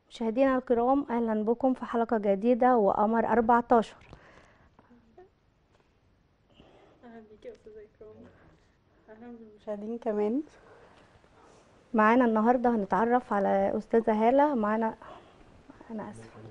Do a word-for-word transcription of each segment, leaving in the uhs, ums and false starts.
مشاهدينا الكرام، اهلا بكم في حلقة جديدة وقمر أربعتاشر. اهلا بيكي يا استاذه اكرام. اهلا بالمشاهدين كمان. معانا النهاردة هنتعرف على أستاذة هالة. معانا أنا آسفة.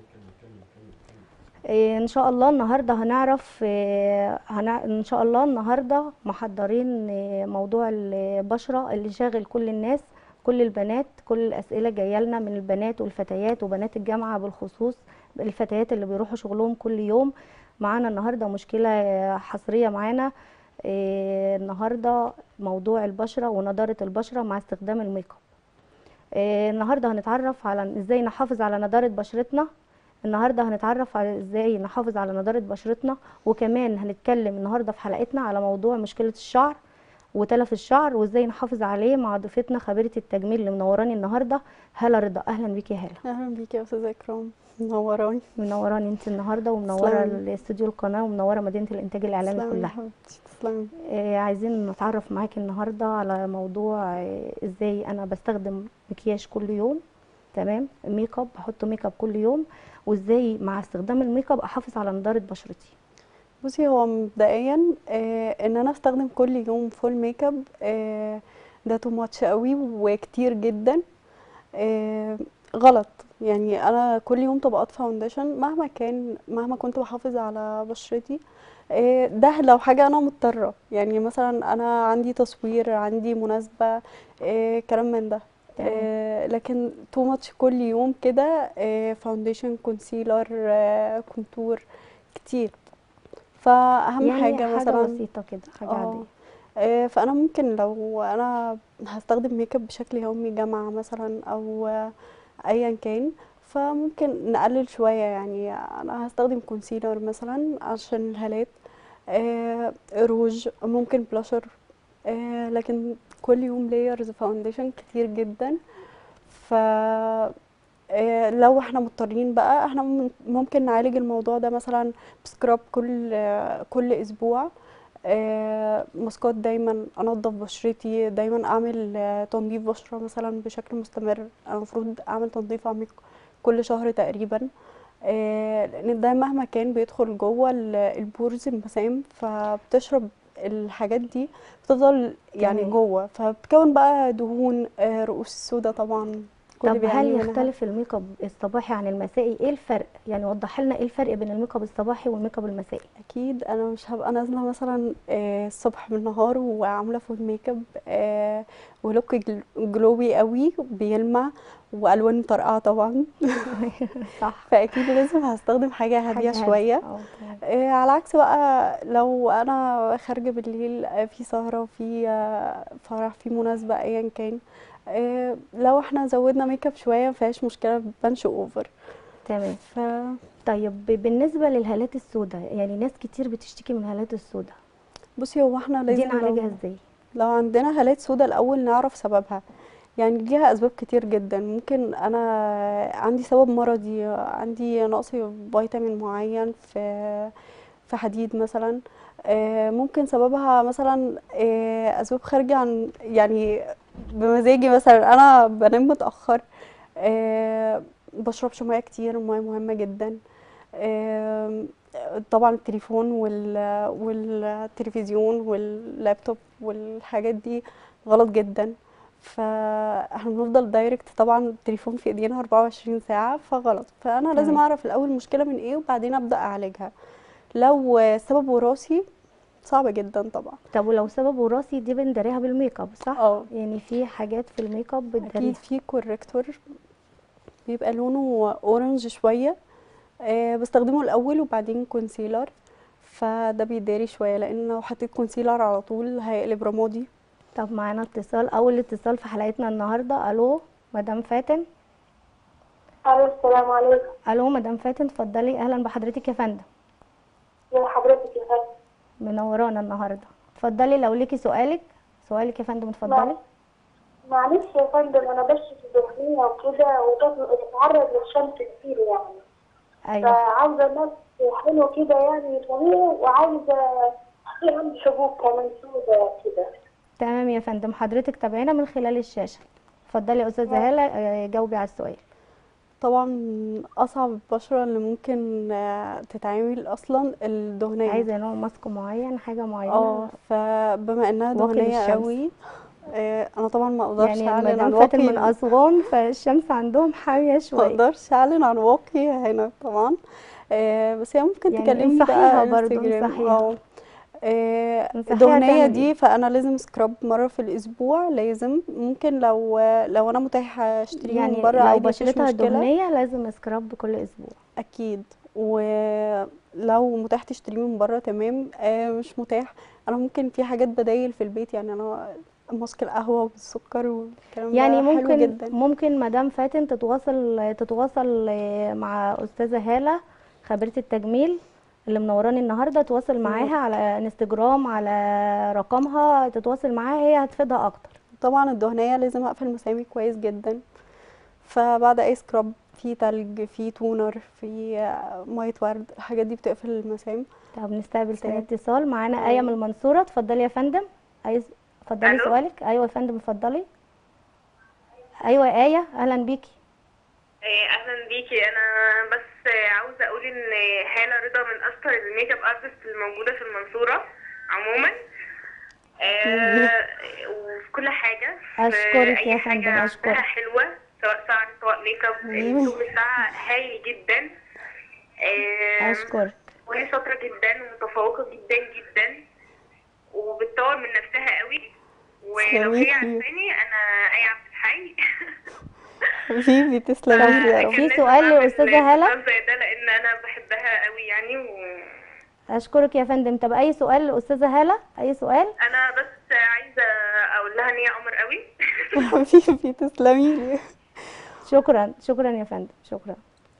إيه إن شاء الله النهاردة هنعرف إيه هنع... إن شاء الله النهاردة محضرين إيه موضوع البشرة اللي شاغل كل الناس، كل البنات. كل الأسئلة جاية لنا من البنات والفتيات وبنات الجامعة بالخصوص، الفتيات اللي بيروحوا شغلهم كل يوم. معانا النهاردة مشكلة حصرية معانا إيه النهاردة، موضوع البشرة ونضارة البشرة مع استخدام الميك اب. إيه النهاردة هنتعرف على ازاي نحافظ على نضارة بشرتنا. النهارده هنتعرف على ازاي نحافظ على نضارة بشرتنا، وكمان هنتكلم النهارده في حلقتنا على موضوع مشكلة الشعر وتلف الشعر وازاي نحافظ عليه مع ضيفتنا خبيرة التجميل اللي منوراني النهارده، هالة رضا. اهلا بيكي يا هالة. اهلا بيكي يا استاذه اكرام، منوراني. منوراني انت النهارده، ومنوره تسلمي. الاستوديو القناه، ومنوره مدينه الانتاج الاعلامي تسلمي يا كلها. حبيبتي، تسلمي. آه عايزين نتعرف معاكي النهارده على موضوع آه ازاي انا بستخدم مكياج كل يوم. تمام، ميك اب، بحط ميك اب كل يوم، وازاي مع استخدام الميك اب احافظ على نضاره بشرتي. بصي، هو مبدئيا آه ان انا استخدم كل يوم فول ميك اب، آه ده تو ماتش قوي وكتير جدا. آه غلط. يعني انا كل يوم طبقات فاونديشن مهما كان، مهما كنت بحافظ على بشرتي. آه ده لو حاجه انا مضطره، يعني مثلا انا عندي تصوير، عندي مناسبه، آه كلام من ده. تمام. آه لكن تو ماتش كل يوم كده، آه فاونديشن، كونسيلر، آه كونتور، كتير. فاهم يعني حاجه حاجه مثلا. بسيطه كده، حاجه عاديه. اه آه، فانا ممكن لو انا هستخدم ميك اب بشكل يومي، جامعه مثلا او آه، ايا كان، فممكن نقلل شويه. يعني انا هستخدم كونسيلر مثلا عشان الهالات، آه روج، ممكن بلاشر، آه لكن كل يوم لايرز فاونديشن كتير جدا. ف آه، لو احنا مضطرين بقى، احنا مم- ممكن نعالج الموضوع ده مثلا بسكراب كل آه، كل اسبوع. آه، ماسكات، دايما انضف بشرتي، دايما اعمل آه، تنظيف بشرة مثلا بشكل مستمر. انا المفروض اعمل تنظيف عميق كل شهر تقريبا. آه، لان ده مهما كان بيدخل جوه ال- البورز، المسام، فبتشرب الحاجات دي، بتفضل يعني تمام. جوه، فبتكون بقى دهون، آه، رؤوس سودا طبعا، كل طب هل بيعاني منها. يختلف الميك اب الصباحي عن المسائي؟ ايه الفرق؟ يعني وضح لنا ايه الفرق بين الميك اب الصباحي والميك اب المسائي. اكيد انا مش هبقى نازله مثلا آه، الصبح بالنهار وعامله فول ميك اب، آه، ولوك جل- جلوي قوي بيلمع، والوان طرقعه طبعا. صح. فاكيد لازم هستخدم حاجه هاديه حاجه هاديه، شويه. اه تمام. آه، على عكس بقى لو انا خارجه بالليل، آه، في سهره، في آه، فرح، في مناسبه، ايا كان، آه، لو احنا زودنا ميك اب شويه مفيهاش مشكله، بنش اوفر. تمام. ف طيب بالنسبة للهالات السوداء، يعني ناس كتير بتشتكي من الهالات السوداء، بصي، هو احنا دي لازم نعالجها لو ازاي؟ لو عندنا هالات سودا الأول نعرف سببها. يعني ليها أسباب كتير جدا. ممكن أنا عندي سبب مرضي، عندي نقص فيتامين معين في في حديد مثلا. آه، ممكن سببها مثلا آه، أسباب خارجة عن، يعني بمزاجي، مثلا أنا بنام متأخر، آه، بشربش مياه كتير، المياه مهمة جدا. آم، طبعا التليفون وال والتلفزيون واللابتوب والحاجات دي غلط جدا. فاحنا بنفضل دايركت، طبعا التليفون في ايدينا أربعة وعشرين ساعة، فغلط. فانا لازم تمام. اعرف الاول المشكلة من ايه، وبعدين ابدأ اعالجها. لو سبب وراثي، صعب جدا طبعا. طب ولو سبب وراثي دي بنداريها بالميك اب، صح؟ اه يعني في حاجات في الميك اب اكيد بتداريها. في كوريكتور بيبقى لونه اورنج شوية، آه بستخدمه الاول وبعدين كونسيلر، فده بيداري شويه، لان لو حطيت كونسيلر على طول هيقلب رمادي. طب معانا اتصال، اول اتصال في حلقتنا النهارده. الو مدام فاتن. الو، السلام عليكم. الو مدام فاتن، اتفضلي. اهلا بحضرتك يا فندم. ازي حضرتك يا فندم؟ منورانا النهارده. اتفضلي لو ليكي سؤالك. سؤالك يا فندم، اتفضلي. مع- معلش يا فندم، انا بشرتي دهنية وكده، وبتتعرض للشمس كتير يعني، ايوه. فعاوزة ناس حلو كده يعني طبيعي، وعاوزة في عندي حبوب كمان سودة كده. تمام يا فندم، حضرتك تابعينا من خلال الشاشه. اتفضلي يا استاذه ماشي. هاله، آه، جاوبي على السؤال. طبعا اصعب البشره اللي ممكن آه، تتعامل اصلا الدهنيه. عايزه نوع ماسك معين، حاجه اه معينه؟ فبما انها واقي دهنيه للشمس. قوي، آه، انا طبعا ما اقدرش يعني اعلن المدام عن فاتن واقي من ال- اسوان، فالشمس عندهم حاميه ما شويه. اقدرش اعلن عن واقي هنا طبعا. آه، بس هي ممكن يعني تكلمني انصحيها بقى برضو، انستجرام انصحيها او آه، انصحيها الدهنية تعمل ايه؟ دي، فأنا لازم سكراب مرة في الأسبوع لازم. ممكن لو لو أنا متاح أشتريه من يعني بره لو عادي مفيش بشرتها مشكلة. دهنيه لازم سكراب كل اسبوع. أكيد. ولو متاح تشتريه من بره تمام، آه، مش متاح أنا ممكن في حاجات بدايل في البيت. يعني أنا ماسك القهوة بالسكر والكلام ده يعني حلو ممكن جدا. ممكن مدام فاتن تتواصل تتواصل آه، مع استاذه هاله خبيره التجميل اللي منوراني النهارده، تواصل نور. معاها على انستجرام، على رقمها، تتواصل معاها، هي هتفيدها اكتر. طبعا الدهنية لازم أقفل مسامي كويس جدا. فبعد أي سكراب في تلج، في تونر، في آه، مية ورد، الحاجات دي بتقفل المسام. طب نستقبل تاني ساب. اتصال. معانا آية من تمام. المنصورة، اتفضلي يا فندم. عايز اتفضلي الو. سؤالك. ايوه يا فندم اتفضلي. ايوه يا آية، اهلا بيكي. إيه، اهلا بيكي. انا بس عاوزه اقول ان هالة رضا من اشطر الميك اب ارتست الموجوده في المنصوره عموما. أهلا بيك. آه، وفي كل حاجه، في اشكرك اي يا حاجه فندم، عندها اشكرك. حلوه، سواء شعر سواء ميك اب، حبيبي. الشغل بتاعها هايل جدا. آه، اشكرك. وهي شاطره جدا ومتفوقه جدا جدا، وبتطور من نفسها قوي. ولو هي تسلميلي. عارفاني انا اي عبد الحي. حبيبي طب تسلميلي يا رب. فكان في لازم سؤال اعمل لأستاذة هالة. اتصال زي ده لان انا بحبها قوي يعني. اشكرك يا فندم. طب اي سؤال لأستاذة هالة، اي سؤال؟ وانا بس عايزه اقول لها ان هي قمر قوي. حبيبي تسلميلي. شكرا، شكرا يا فندم، شكرا.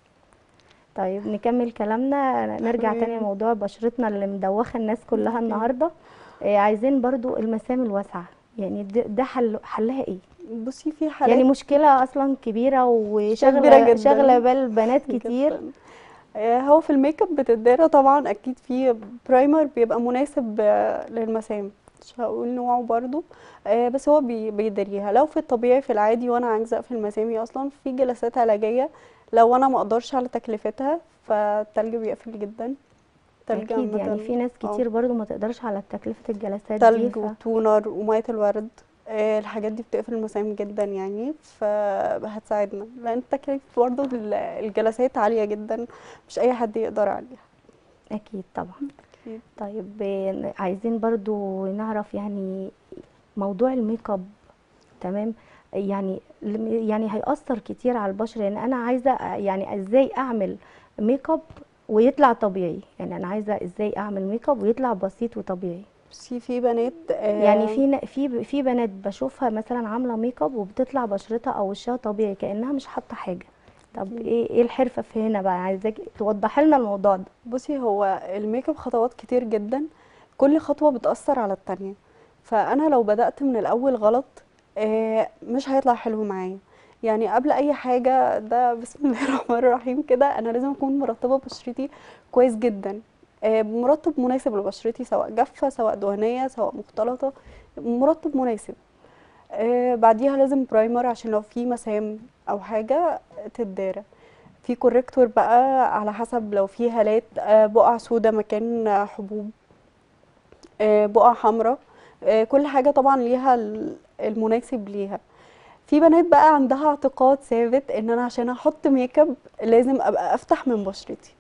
طيب نكمل كلامنا، نرجع تاني تمام. لموضوع بشرتنا اللي مدوخة الناس كلها اوكي. النهاردة. آه، عايزين برضو المسام الواسعة، يعني ده ده حل حلها ايه؟ بصي في يعني حالات مشكلة أصلا كبيرة مشكلة كبيرة وشغلة شغلة جدا بال بنات كتير. جدا. آه، هو في الميك اب بتدارى طبعا اكيد في برايمر بيبقى مناسب آه، للمسام. مش هقول نوعه برضو، آه، بس هو بي- بيداريها. لو في الطبيعي في العادي وانا عايزه اقفل مسامي اصلا، في جلسات علاجيه لو انا ما اقدرش على تكلفتها فالتلج بيقفل جدا. تلج أكيد، يعني عامه. في ناس اه كتير برضو ما تقدرش على تكلفة الجلسات دي. تلج ف وتونر ومية الورد، آه، الحاجات دي بتقفل المسام جدا يعني، فهتساعدنا لان تكلفة برضه ال- الجلسات عالية جدا، مش اي حد يقدر عليها. أكيد طبعا. أكيد. طيب آه، عايزين برضو نعرف يعني موضوع الميك اب، تمام؟ يعني يعني هيأثر كتير على البشرة. يعني أنا عايزة يعني إزاي أعمل ميك اب ويطلع طبيعي؟ يعني أنا عايزة إزاي أعمل ميك اب ويطلع بسيط وطبيعي؟ بصي في بنات يعني آه، في ن- في في بنات بشوفها مثلا عامله ميك اب وبتطلع بشرتها او وشها طبيعي كانها مش حاطه حاجه. طب ايه ايه الحرفه في هنا بقى؟ عايزاكي توضحي لنا الموضوع ده. بصي هو الميك اب خطوات كتير جدا، كل خطوة بتأثر على التانية. فأنا لو بدأت من الأول غلط آه، مش هيطلع حلو معايا. يعني قبل أي حاجة ده بسم الله الرحمن الرحيم كده، أنا لازم أكون مرطبة بشرتي كويس جدا، آه، مرطب مناسب لبشرتي، سواء جافة سواء دهنية سواء مختلطة، مرطب مناسب. آه، بعديها لازم برايمر عشان لو في مسام أو حاجة تتدارى. في كوريكتور بقى على حسب لو في هالات، آه، بقع سودا مكان آه، حبوب، آه، بقع حمراء، آه، كل حاجة طبعا ليها ال- المناسب ليها. في بنات بقى عندها اعتقاد ثابت ان انا عشان احط ميك اب لازم ابقى افتح من بشرتي،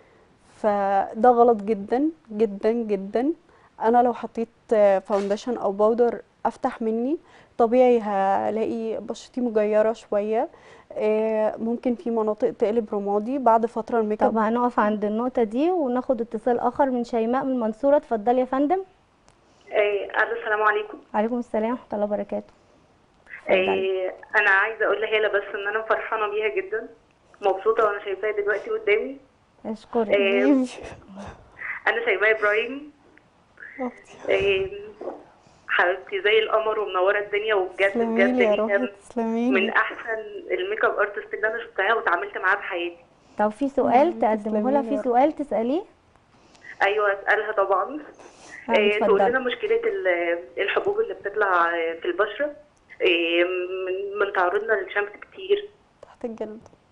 فده غلط جدا جدا جدا. انا لو حطيت آه، فاونديشن او باودر افتح مني طبيعي هلاقي بشرتي مجيرة شوية، آه، ممكن في مناطق تقلب رمادي بعد فترة الميك طب اب. هنقف عند النقطه دي وناخد اتصال اخر من شيماء من المنصوره. اتفضلي يا فندم. إيه، الو، السلام عليكم. عليكم السلام ورحمه الله وبركاته. اتفضلي. إيه، انا عايزه اقول لهالة بس ان انا فرحانه بيها جدا، مبسوطه وانا شايفاها دلوقتي قدامي. اشكرك. إيه، حبيبي. انا شايفاها ابراهيم. أختي. إيه، حبيبتي زي القمر ومنوره الدنيا، وبجد بجد تسلميلي يا هي روحي من تسلميلي. احسن الميك اب ارتست اللي انا شفتها واتعاملت معاها في حياتي. طب في سؤال تقدمه لها؟ تسلميلي في يا روحي. سؤال تساليه؟ ايوه اسالها طبعا. ها، إيه، تقول اتفضلي. لنا مشكله ال- الحبوب اللي بتطلع في البشره، إيه، من من تعرضنا للشمس كتير. تحت الجلد.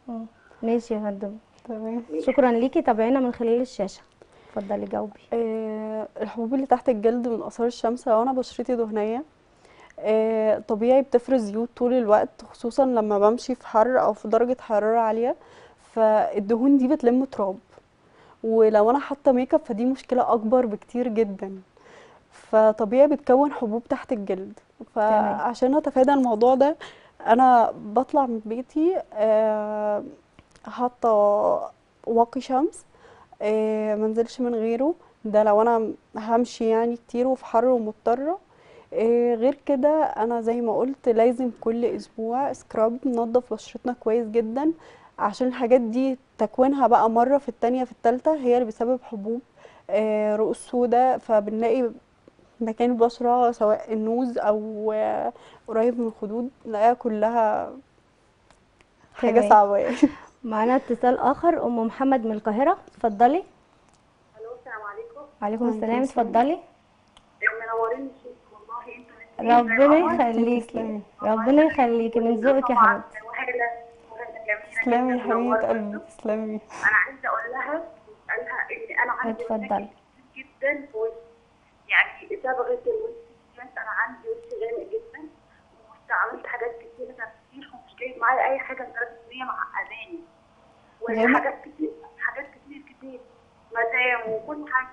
مم. ماشي يا فندم، تمام. شكرا ليكي. تابعينا من خلال الشاشة. اتفضلي جاوبي. آه، الحبوب اللي تحت الجلد من آثار الشمس، لو أنا بشرتي دهنية آه، طبيعي بتفرز زيوت طول الوقت، خصوصا لما بمشي في حر أو في درجة حرارة عالية، فالدهون دي بتلم تراب، ولو أنا حاطة ميك اب فدي مشكلة أكبر بكتير جدا، فطبيعي بتكون حبوب تحت الجلد. تمام. فعشان أتفادى الموضوع ده أنا بطلع من بيتي آه، حاطة واقي شمس، آه، منزلش من غيره، ده لو انا همشي يعني كتير وفي حر ومضطرة. آه، غير كده انا زي ما قلت لازم كل اسبوع سكراب ننضف بشرتنا كويس جدا، عشان الحاجات دي تكوينها بقى مرة في التانية في التالتة هي اللي بسبب حبوب آه، رؤوس سودا، فبنلاقي مكان البشرة سواء النوز او آه، قريب من الخدود نلاقيها كلها حاجة تمام. صعبة يعني. معانا اتصال آخر، أم محمد من القاهرة. اتفضلي. الو السلام عليكم. عليكم عليكم السلام، السلام. اتفضلي. منورين الشيخ والله، انتوا الاثنين زي ربنا القمر. يخليكي، تسلمي. ربنا يخليكي، من ذوقك يا طبعا حبيبتي. وهالة وهالة جميله تسلمي يا جدا حبيبة منوره قلبي، برضه. تسلمي. انا عايزه اقول لها اسالها ان انا عندي اتفضلي. مشاكل كتير جدا في وشي، يعني صبغه الوش ديت انا عندي وش غامق جدا، واستعملت حاجات كتير كتير ومش جايب معايا اي حاجه لدرجه ان هي معقداني، غامق؟ وحاجات كتير حاجات كتير كتير مدام وكل حاجه.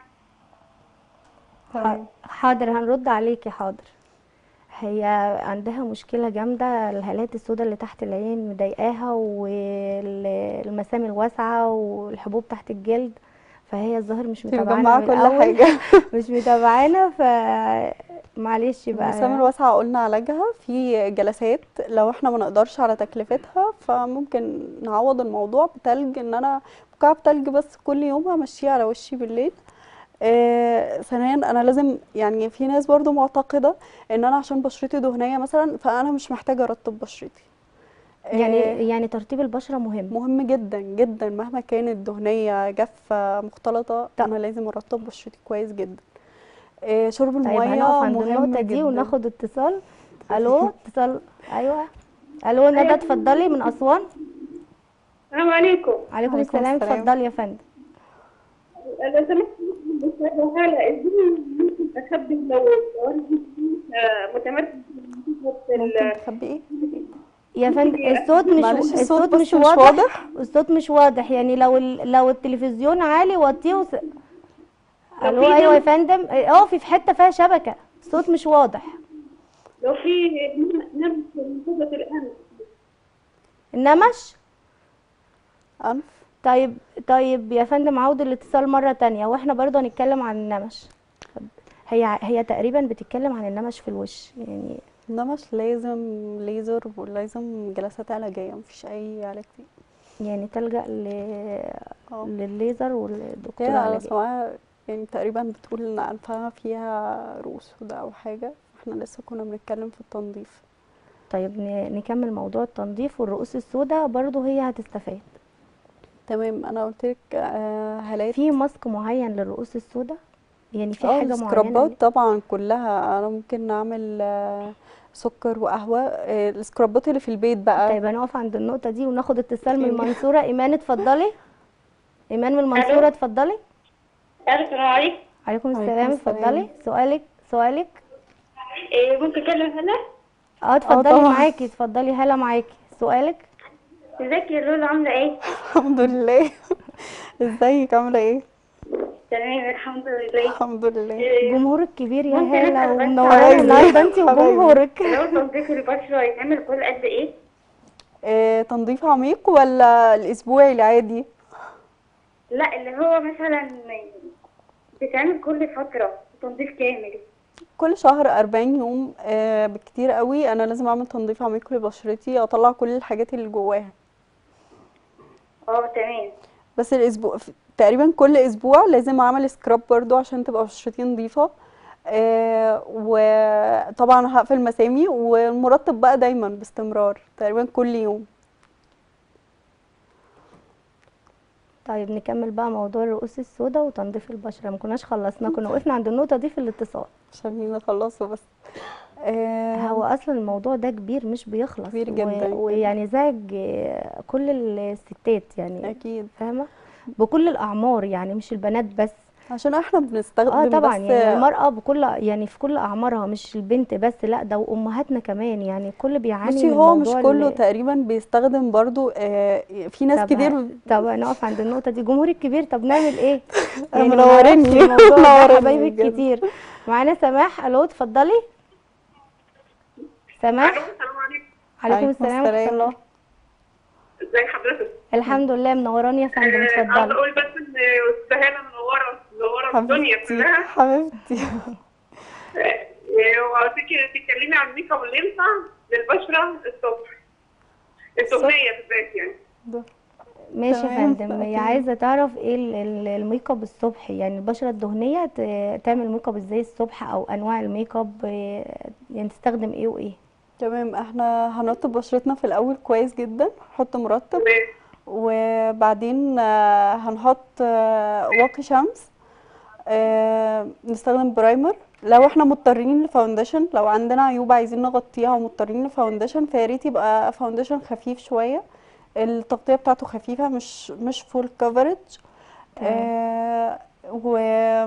تمام. حاضر، هنرد عليكي. حاضر. هي عندها مشكلة جامدة، الهالات السوداء اللي تحت العين مضايقاها، والمسام الواسعة، والحبوب تحت الجلد، فهي الظاهر مش انت متابعانا مجمعة من كل الأول. حاجة. مش متابعانا، ف معلش المسام بقى. الواسعة قلنا علاجها في جلسات، لو احنا ما نقدرش على تكلفتها فممكن نعوض الموضوع بتلج، ان انا مكعب تلج بس كل يوم همشيه على وشي بالليل. آه، ثانيا انا لازم، يعني في ناس برضو معتقدة ان انا عشان بشرتي دهنية مثلا فانا مش محتاجة ارطب بشرتي. يعني آه، يعني ترطيب البشرة مهم. مهم جدا جدا، مهما كانت دهنية جافة مختلطة طب انا لازم ارطب بشرتي كويس جدا. آه، شرب طيب، هنقف المية عند مهم النقطة دي جدا. وناخد اتصال. الو، اتصال. ايوه. الو ندى، اتفضلي من أسوان. السلام عليكم. عليكم عليكم السلام، السلام. اتفضلي يا فندم. لو سمحت بس هلا ازاي ممكن اخبي لو والدي متمركز في ممكن ال- تخبي ايه؟ يا فندم، الصوت مش معلش الصوت الصوت مش بس مش واضح. واضح. الصوت مش واضح، يعني لو ال... لو التلفزيون عالي وطيه وس... لو الو، في ايوه يا نمط فندم، اقفي في حته فيها شبكه، الصوت مش واضح. لو في نمط منتجة الأنف. النمش. أنف. طيب طيب يا فندم، عود الاتصال مره تانية، واحنا برضو هنتكلم عن النمش. هي هي تقريبا بتتكلم عن النمش في الوش يعني. نمش لازم ليزر ولازم جلسات علاجية، مفيش أي علاج فيه. يعني تلجأ ل... اه للليزر هي والدكتور أنا علاجية. سواء يعني تقريبا بتقول إن أنفها فيها رؤوس سودا أو حاجة، احنا لسه كنا بنتكلم في التنظيف. طيب ن- نكمل موضوع التنظيف والرؤوس السوداء، برضو هي هتستفاد. تمام. أنا قلتلك آه هالات. في ماسك معين للرؤوس السوداء؟ يعني في اه حاجة معينة السكرابات ل- طبعا كلها، أنا ممكن نعمل آه سكر وقهوة، آه السكرابات اللي في البيت بقى. طيب هنقف عند النقطة دي وناخد اتصال من يعني المنصورة. إيمان، اتفضلي. إيمان من المنصورة، ألو. اتفضلي. السلام عليكم. عليكم عليكم السلام، اتفضلي. السلام. سؤالك سؤالك إيه ممكن أكلم هلا؟ اه، اه اتفضلي طبعا. معاكي، اتفضلي، هلا معاكي سؤالك. ازيك يا لولو عاملة ايه؟ الحمد لله. ازيك عاملة ايه؟ تمام الحمد لله. الحمد لله. إيه جمهورك كبير يا ممكن هالة، أسأل بس ومنورانا عن حبايبي النهاردة انتي حبايبي. وجمهورك. لو تنظيف البشرة يتعمل كل قد ايه؟ آه، تنظيف عميق ولا الاسبوعي العادي؟ لا اللي هو مثلا بتعمل كل فترة تنظيف كامل. كل شهر أربعين يوم آه، بالكتير قوي انا لازم اعمل تنظيف عميق لبشرتي، اطلع كل الحاجات اللي جواها. اه تمام. بس الاسبوع ف- تقريبا كل اسبوع لازم اعمل سكراب برضو عشان تبقى بشرتي نظيفة. آه، وطبعا هقفل مسامي، والمرطب بقى دايما باستمرار تقريبا كل يوم. طيب نكمل بقى موضوع الرؤوس السوداء وتنظيف البشرة، ما كناش خلصنا، كنا وقفنا عند النقطة دي في الاتصال. عشان نخلصه بس. هو آه اصلا الموضوع ده كبير مش بيخلص، كبير و- جدا. ويعني زعج آه، كل الستات يعني، اكيد، فاهمه؟ بكل الاعمار يعني مش البنات بس. عشان احنا اه بنستخدم طبعا، بس. يعني المرأة بكل يعني في كل اعمارها، مش البنت بس، لا ده وامهاتنا كمان، يعني كل بيعاني بصي من هو مش موضوع كله ال- تقريبا بيستخدم برضو، آه في ناس طب ه- كتير. طب نقف عند النقطة دي، جمهور الكبير، طب نعمل ايه؟ يعني ما نعرفش منورني الموضوع ده، منورني حبايبك بجد. كتير. معانا سماح، الو اتفضلي. سماح. الو السلام عليكم. عليكم عليكم السلام ورحمة السلام. الله. ازي حضرتك؟ الحمد لله، منوراني يا فندم، آه، عاوزه اتفضلي. اقول بس ان استاذه هاله منوره منوره الدنيا حبيبتي كلها. حبيبتي. آه، وعاوزاكي تتكلمي عن الميك اب اللي ينفع للبشره الصبح الدهنيه بالذات يعني. ده. ماشي يا تمام، فندم، هي أكيد. عايزة تعرف ايه ال- ال- الميك اب الصبحي، يعني البشرة الدهنية ت- تعمل ميك اب ازاي الصبح، او انواع الميك اب آه، يعني تستخدم ايه وايه. تمام، احنا هنرطب بشرتنا في الاول كويس جدا، نحط مرطب، تمام. وبعدين آه، هنحط آه، واقي شمس، آه، نستخدم برايمر. لو احنا مضطرين لفاونديشن، لو عندنا عيوب عايزين نغطيها ومضطرين لفاونديشن، فياريت يبقى فاونديشن خفيف شوية، التغطية بتاعته خفيفة، مش مش فول كفرج. تمام. آه و...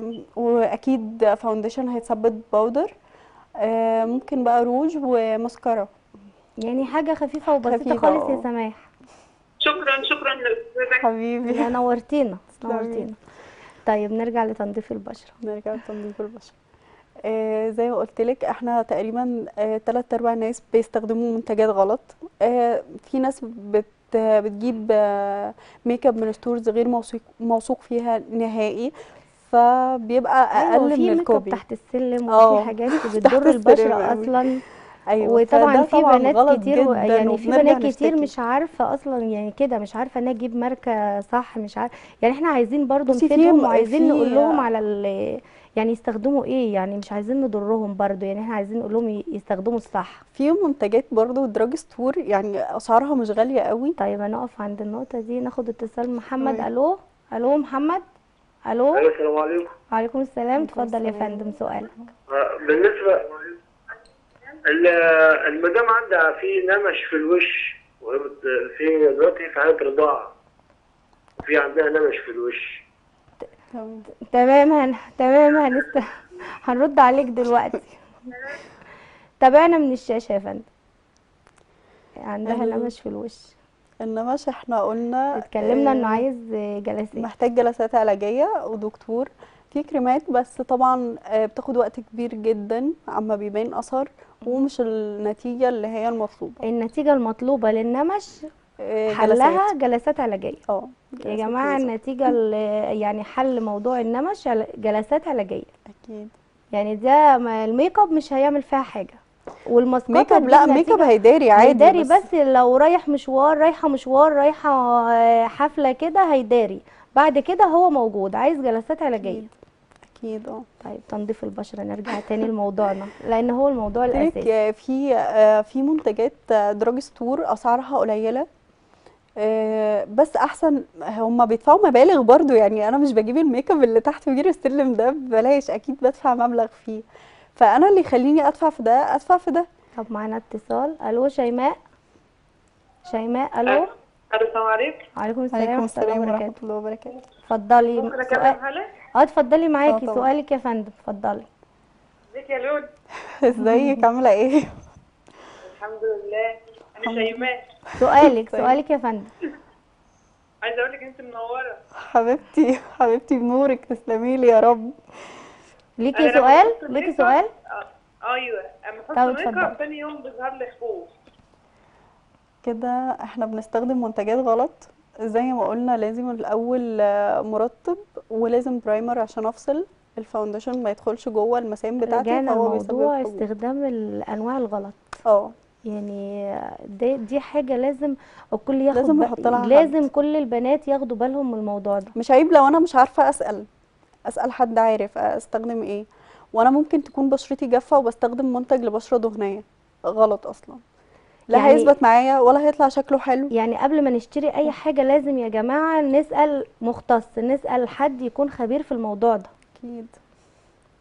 واكيد فاونديشن هيتثبت باودر. آه ممكن بقى روج وماسكارا يعني حاجة خفيفة وبسيطة خفيفة. خالص يا اه سماح. شكرا شكرا لاستاذتك. حبيبي. لا نورتينا، تسلمي. نورتينا. طيب نرجع لتنظيف البشرة. نرجع لتنظيف البشرة. آه زي ما قلت لك، احنا تقريبا آه تلات ارباع الناس بيستخدموا منتجات غلط. آه في ناس بت بتجيب آه ميك اب من ستورز غير موثوق موثوق فيها نهائي، فبيبقى ايوه، اقل من في ميك اب الكوبي. تحت السلم، وفي اه حاجات تحت بتضر السلم البشرة قوي. اصلا. ايوه، وطبعا فده في طبعا بنات غلط كتير و- جدا، يعني في وبنرجع بنات كتير نشتكي. مش عارفة اصلا، يعني كده مش عارفة انها تجيب ماركة صح، مش عارفة. يعني احنا عايزين برضو بصي في نفيدهم، م- وعايزين نقول في لهم على ال يعني يستخدموا ايه، يعني مش عايزين نضرهم برضو، يعني احنا عايزين نقول لهم ي- يستخدموا الصح. في منتجات برضو دراج ستور، يعني اسعارها مش غاليه قوي. طيب هنقف عند النقطة دي، ناخد اتصال محمد. تمام. الو. الو محمد. الو. ايوه السلام عليكم. وعليكم السلام، عليكم اتفضل يا السلام. فندم سؤالك. آه، بالنسبه ال- المدام عندها في نمش في الوش، وهي بت- في دلوقتي في حاله رضاعه، وفي عندها نمش في الوش. تمام. تمام هن... تمام هنست... هنرد عليك دلوقتي. تابعنا من الشاشة يا فندم. عندها ال- نمش في الوش، النمش احنا قلنا اتكلمنا انه آه، عايز جلسات. محتاج جلسات علاجيه ودكتور. في كريمات، بس طبعا آه، بتاخد وقت كبير جدا عما بيبان اثر، ومش النتيجه اللي هي المطلوبه. النتيجة المطلوبة للنمش آه، حلها جلسات. جلسات علاجية. اه يا جلسات جماعة ليزر. النتيجة ال- يعني حل موضوع النمش عل- جلسات علاجية. اكيد. يعني ده ما- الميك اب مش هيعمل فيها حاجة، والماسكات ميك اب، هتجيب لا ميك اب نتيجة. هيداري عادي، هيداري بس بس لو رايح مشوار، رايحة مشوار، رايحة آه، حفلة كده، هيداري. بعد كده هو موجود، عايز جلسات علاجية. اكيد اكيد. اه طيب تنظيف البشرة، نرجع تاني لموضوعنا لأن هو الموضوع قلت لك الأساسي. آه، في آه، في منتجات آه، دراج ستور اسعارها قليله، آه، بس احسن. هم بيدفعوا مبالغ برضو، يعني انا مش بجيب الميك اب اللي تحت بير السلم ده ببلاش، اكيد بدفع مبلغ فيه، فانا اللي يخليني ادفع في ده ادفع في ده. طب معانا اتصال. ألو شيماء. شيماء ألو. السلام عليكم. وعليكم السلام عليكم ورحمة الله السلام ورحمه وبركاته. الله وبركاته. اتفضلي ممكن سؤال. اكلم هلا؟ اه اتفضلي معاكي طبعا. سؤالك يا فندم، اتفضلي. ازيك يا لول؟ ازيك عامله ايه؟ الحمد لله. انا شيماء. سؤالك طيب. سؤالك يا فندم. عايزه اقول لك انت منوره. حبيبتي حبيبتي بنورك، تسلمي لي يا رب. ليكي أنا لما سؤال بحط ليكي ميك اب- سؤال. آه، ايوه اما طب احط ميك اتفضلي. اب تاني يوم بيظهر لي حبوب. كده احنا بنستخدم منتجات غلط. زي ما قلنا لازم الاول آه، مرطب، ولازم برايمر عشان افصل الفاونديشن ما يدخلش جوه المسام بتاعتي، رجعنا فهو بيسبب لموضوع حبوب. استخدام الأنواع الغلط. اه يعني دي دي حاجة لازم الكل ياخد لازم بق- نحط لها حد. لازم كل البنات ياخدوا بالهم من الموضوع ده. مش عيب لو انا مش عارفه اسال اسال حد عارف استخدم ايه، وانا ممكن تكون بشرتي جافه وبستخدم منتج لبشره دهنيه غلط اصلا، لا يعني- هيثبت معايا ولا هيطلع شكله حلو. يعني قبل ما نشتري اي حاجة لازم يا جماعة نسأل مختص، نسأل حد يكون خبير في الموضوع ده. اكيد.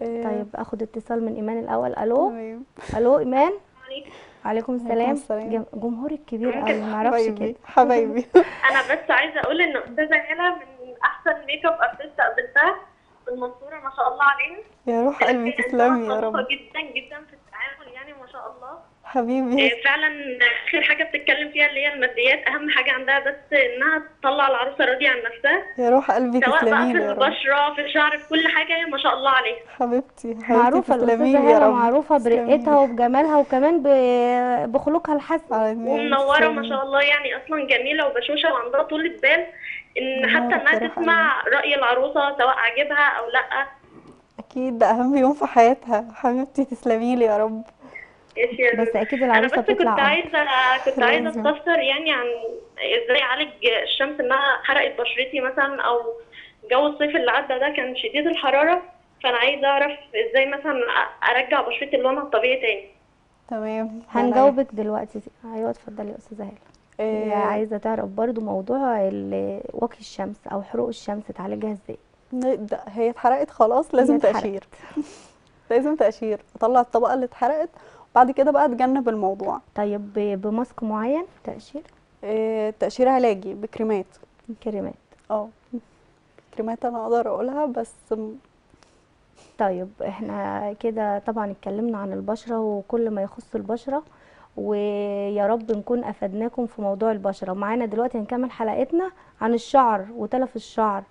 آه، طيب اخد اتصال من ايمان الاول. الو. تمام. الو ايمان. عليكم. عليكم عليكم السلام. السلام. جم- جمهورك كبير ممكن قوي، معرفش كده. حبايبي حبايبي. انا بس عايزه اقول ان استاذه هاله من احسن ميك اب ارتست قابلتها في المنصوره، ما شاء الله عليها. يا روح قلبي هي تسلمي انسانه يا طموحه رب. جدا جدا في التعامل، يعني ما شاء الله. حبيبي. إيه فعلا. اخر حاجه بتتكلم فيها اللي هي الماديات، اهم حاجه عندها بس انها تطلع العروسه راضيه عن نفسها، يا روح قلبي سواء بقى تسلمي في لي يا رب. البشره في الشعر في كل حاجه، هي ما شاء الله عليها. حبيبتي حبيبتي معروفة تسلمي الأستاذة لي يا هالة، رب. معروفة تسلمي برقتها لي. وبجمالها وكمان ب- بخلقها الحسن. على دماغي. ومنوره ما تسلمي. شاء الله، يعني اصلا جميله وبشوشه وعندها طولة بال، ان حتى نورك يا انها روح تسمع راي العروسه سواء عاجبها او لا. اكيد ده اهم يوم في حياتها. حبيبتي تسلمي لي يا رب. ايش يا بس رولا. أكيد انا العروسة بس كنت بتطلع قمر. عايزه كنت عايزه لازم. استفسر يعني عن ازاي اعالج الشمس انها حرقت بشرتي مثلا، او جو الصيف اللي عدى ده كان شديد الحراره، فانا عايزه اعرف ازاي مثلا ارجع بشرتي لونها الطبيعي تاني. تمام. هنجاوبك دلوقتي. أيوة اتفضلي يا أستاذة هالة. هي آه، عايزة تعرف برضو موضوع ال- واقي الشمس أو حروق الشمس تعالجها ازاي. نبدأ. هي اتحرقت خلاص، لازم هي اتحرقت. تقشير. لازم تقشير. اطلع الطبقة اللي اتحرقت وبعد كده بقى اتجنب الموضوع. طيب ب- بماسك معين تقشير؟ آه، تقشير علاجي بكريمات. كريمات. اه كريمات انا اقدر اقولها بس. م- طيب احنا كده طبعا اتكلمنا عن البشرة وكل ما يخص البشرة، ويا رب نكون افدناكم في موضوع البشرة. ومعانا دلوقتي هنكمل حلقتنا عن الشعر وتلف الشعر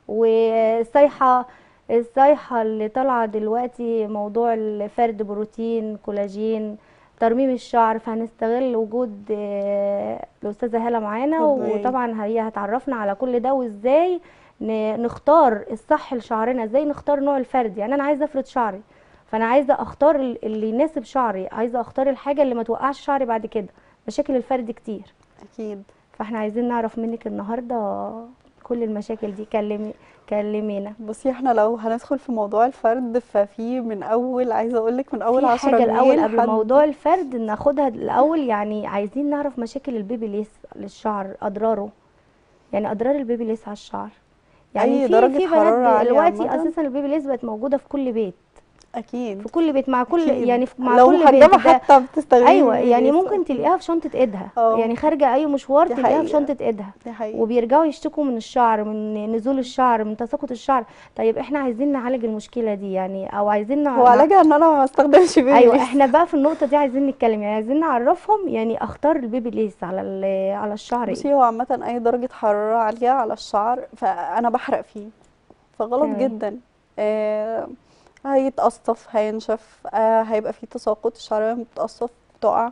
والصيحة الصيحة اللي طالعة دلوقتي، موضوع الفرد بروتين كولاجين ترميم الشعر. فهنستغل وجود آه، الأستاذة هالة معانا، ربنا يعينك. وطبعا هي هتعرفنا على كل ده وازاي ن- نختار الصح لشعرنا، ازاي نختار نوع الفرد. يعني انا عايزه افرد شعري، فانا عايزه اختار ال- اللي يناسب شعري، عايزه اختار الحاجه اللي ما توقعش شعري بعد كده. مشاكل الفرد كتير، اكيد. فاحنا عايزين نعرف منك النهارده كل المشاكل دي. كلمي كلمينا. بصي احنا لو هندخل في موضوع الفرد ففي من اول، عايزه اقولك من اول في عشرة حاجه الاول جنيه قبل لحد. موضوع الفرد ناخدها الاول، يعني عايزين نعرف مشاكل البيبي ليس للشعر، اضراره. يعني اضرار البيبي ليس على الشعر. يعني اي في درجة في حرارة بنات عالية دلوقتي عامة. اساسا البيبي ليس بقت موجوده في كل بيت، اكيد في كل بيت مع كل أكيد. يعني في- مع لو كل محجبة بنت ده. حتى بتستخدمي ايوه يعني بيبي ممكن ليس. تلاقيها في شنطه ايدها، اه. يعني خارجه اي مشوار دي تلاقيها في حقيقة. شنطه ايدها، دي حقيقة. وبيرجعوا يشتكوا من الشعر، من نزول الشعر، من تساقط الشعر. طيب احنا عايزين نعالج المشكله دي يعني، او عايزين نع... هو نع- علاجها ان انا ما استخدمش بيبي ايوه ليس. احنا بقى في النقطه دي عايزين نتكلم، يعني عايزين نعرفهم يعني اختار البيبي ليس على ال- على الشعر ايه. بصي هو عامة اي درجة حرارة عالية على الشعر فانا بحرق فيه، فغلط تمام. جدا. آه هيتقصف هينشف، آه هيبقى فيه تساقط، الشعر لما بتتقصف بتقع.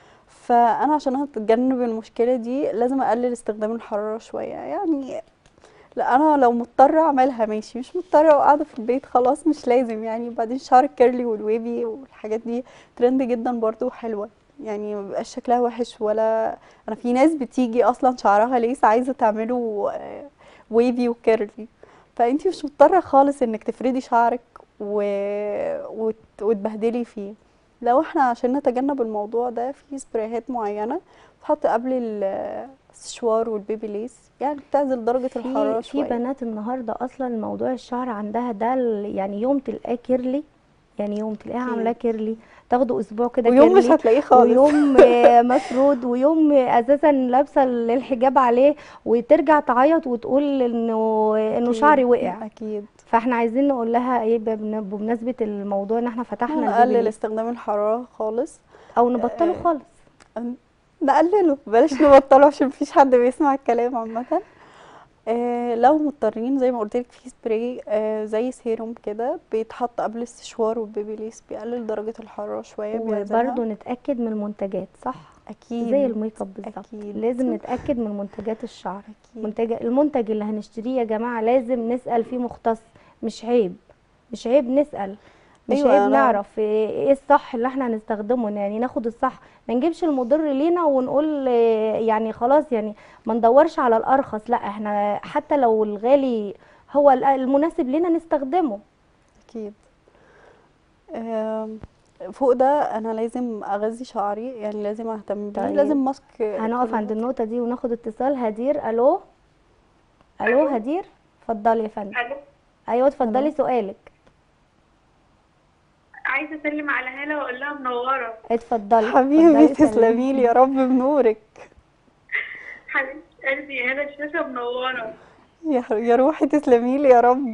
فانا عشان اتجنب المشكلة دي لازم اقلل استخدام الحرارة شوية يعني. لا انا لو مضطرة اعملها ماشي، مش مضطرة وقاعدة في البيت خلاص مش لازم يعني. بعدين شعر الكيرلي والويفي والحاجات دي ترند جدا برضو وحلوة، يعني ما بيبقاش شكلها وحش. ولا انا في ناس بتيجي اصلا شعرها ليس عايزة تعمله آه، ويفي وكيرلي، فانتي مش مضطرة خالص انك تفردي شعرك و... وت... وتبهدلي فيه. لو احنا عشان نتجنب الموضوع ده في سبرايهات معينة بتحط قبل ال- السشوار والبيبي ليس، يعني بتعزل درجة الحرارة في في شوية. بنات النهارده اصلا موضوع الشعر عندها ده ال- يعني يوم تلاقاه كيرلي، يعني يوم تلاقيها أكيد. عاملاه كيرلي، تاخده اسبوع كده ويوم مش كيرلي، هتلاقيه خالص. ويوم آه، مفرود، ويوم اساسا لابسه الحجاب عليه، وترجع تعيط وتقول انه انه شعري وقع. اكيد. فاحنا عايزين نقول لها ايه بمن- بمناسبه الموضوع ان احنا فتحنا البيبي نقلل ليس، استخدام الحرارة خالص. او نبطله آه، خالص. نقلله بلاش نبطله عشان مفيش حد بيسمع الكلام عامة. آه لو مضطرين زي ما قلت لك في سبراي آه زي سيروم كده بيتحط قبل السشوار والبيبي ليس، بيقلل درجة الحرارة شوية بيعزلها. وبرده نتاكد من المنتجات، صح؟ اكيد زي الميك اب بالظبط، أكيد. لازم نتاكد من منتجات الشعر. اكيد. منتج المنتج اللي هنشتريه يا جماعه لازم نسال فيه مختص، مش عيب، مش عيب نسال، مش أيوة عيب أنا- نعرف ايه إيه الصح اللي احنا هنستخدمه، يعني ناخد الصح، ما نجيبش المضر لينا ونقول آه، يعني خلاص، يعني ما ندورش على الارخص، لا احنا حتى لو الغالي هو ال- المناسب لينا نستخدمه. اكيد. آم، فوق ده انا لازم اغذي شعري، يعني لازم اهتم بيه. طيب. لازم ماسك هنقف كل عند فترة. النقطه دي وناخد اتصال. هدير. الو. الو هدير، اتفضلي يا فندم. الو. ايوه اتفضلي ألو. سؤالك. عايزه اسلم على هاله واقول لها منوره. اتفضلي حبيبي اتفضلي سلمي. تسلمي لي يا رب بنورك. حبيبه قلبي يا هاله، الشاشه منوره يا يا روحي تسلمي لي يا رب.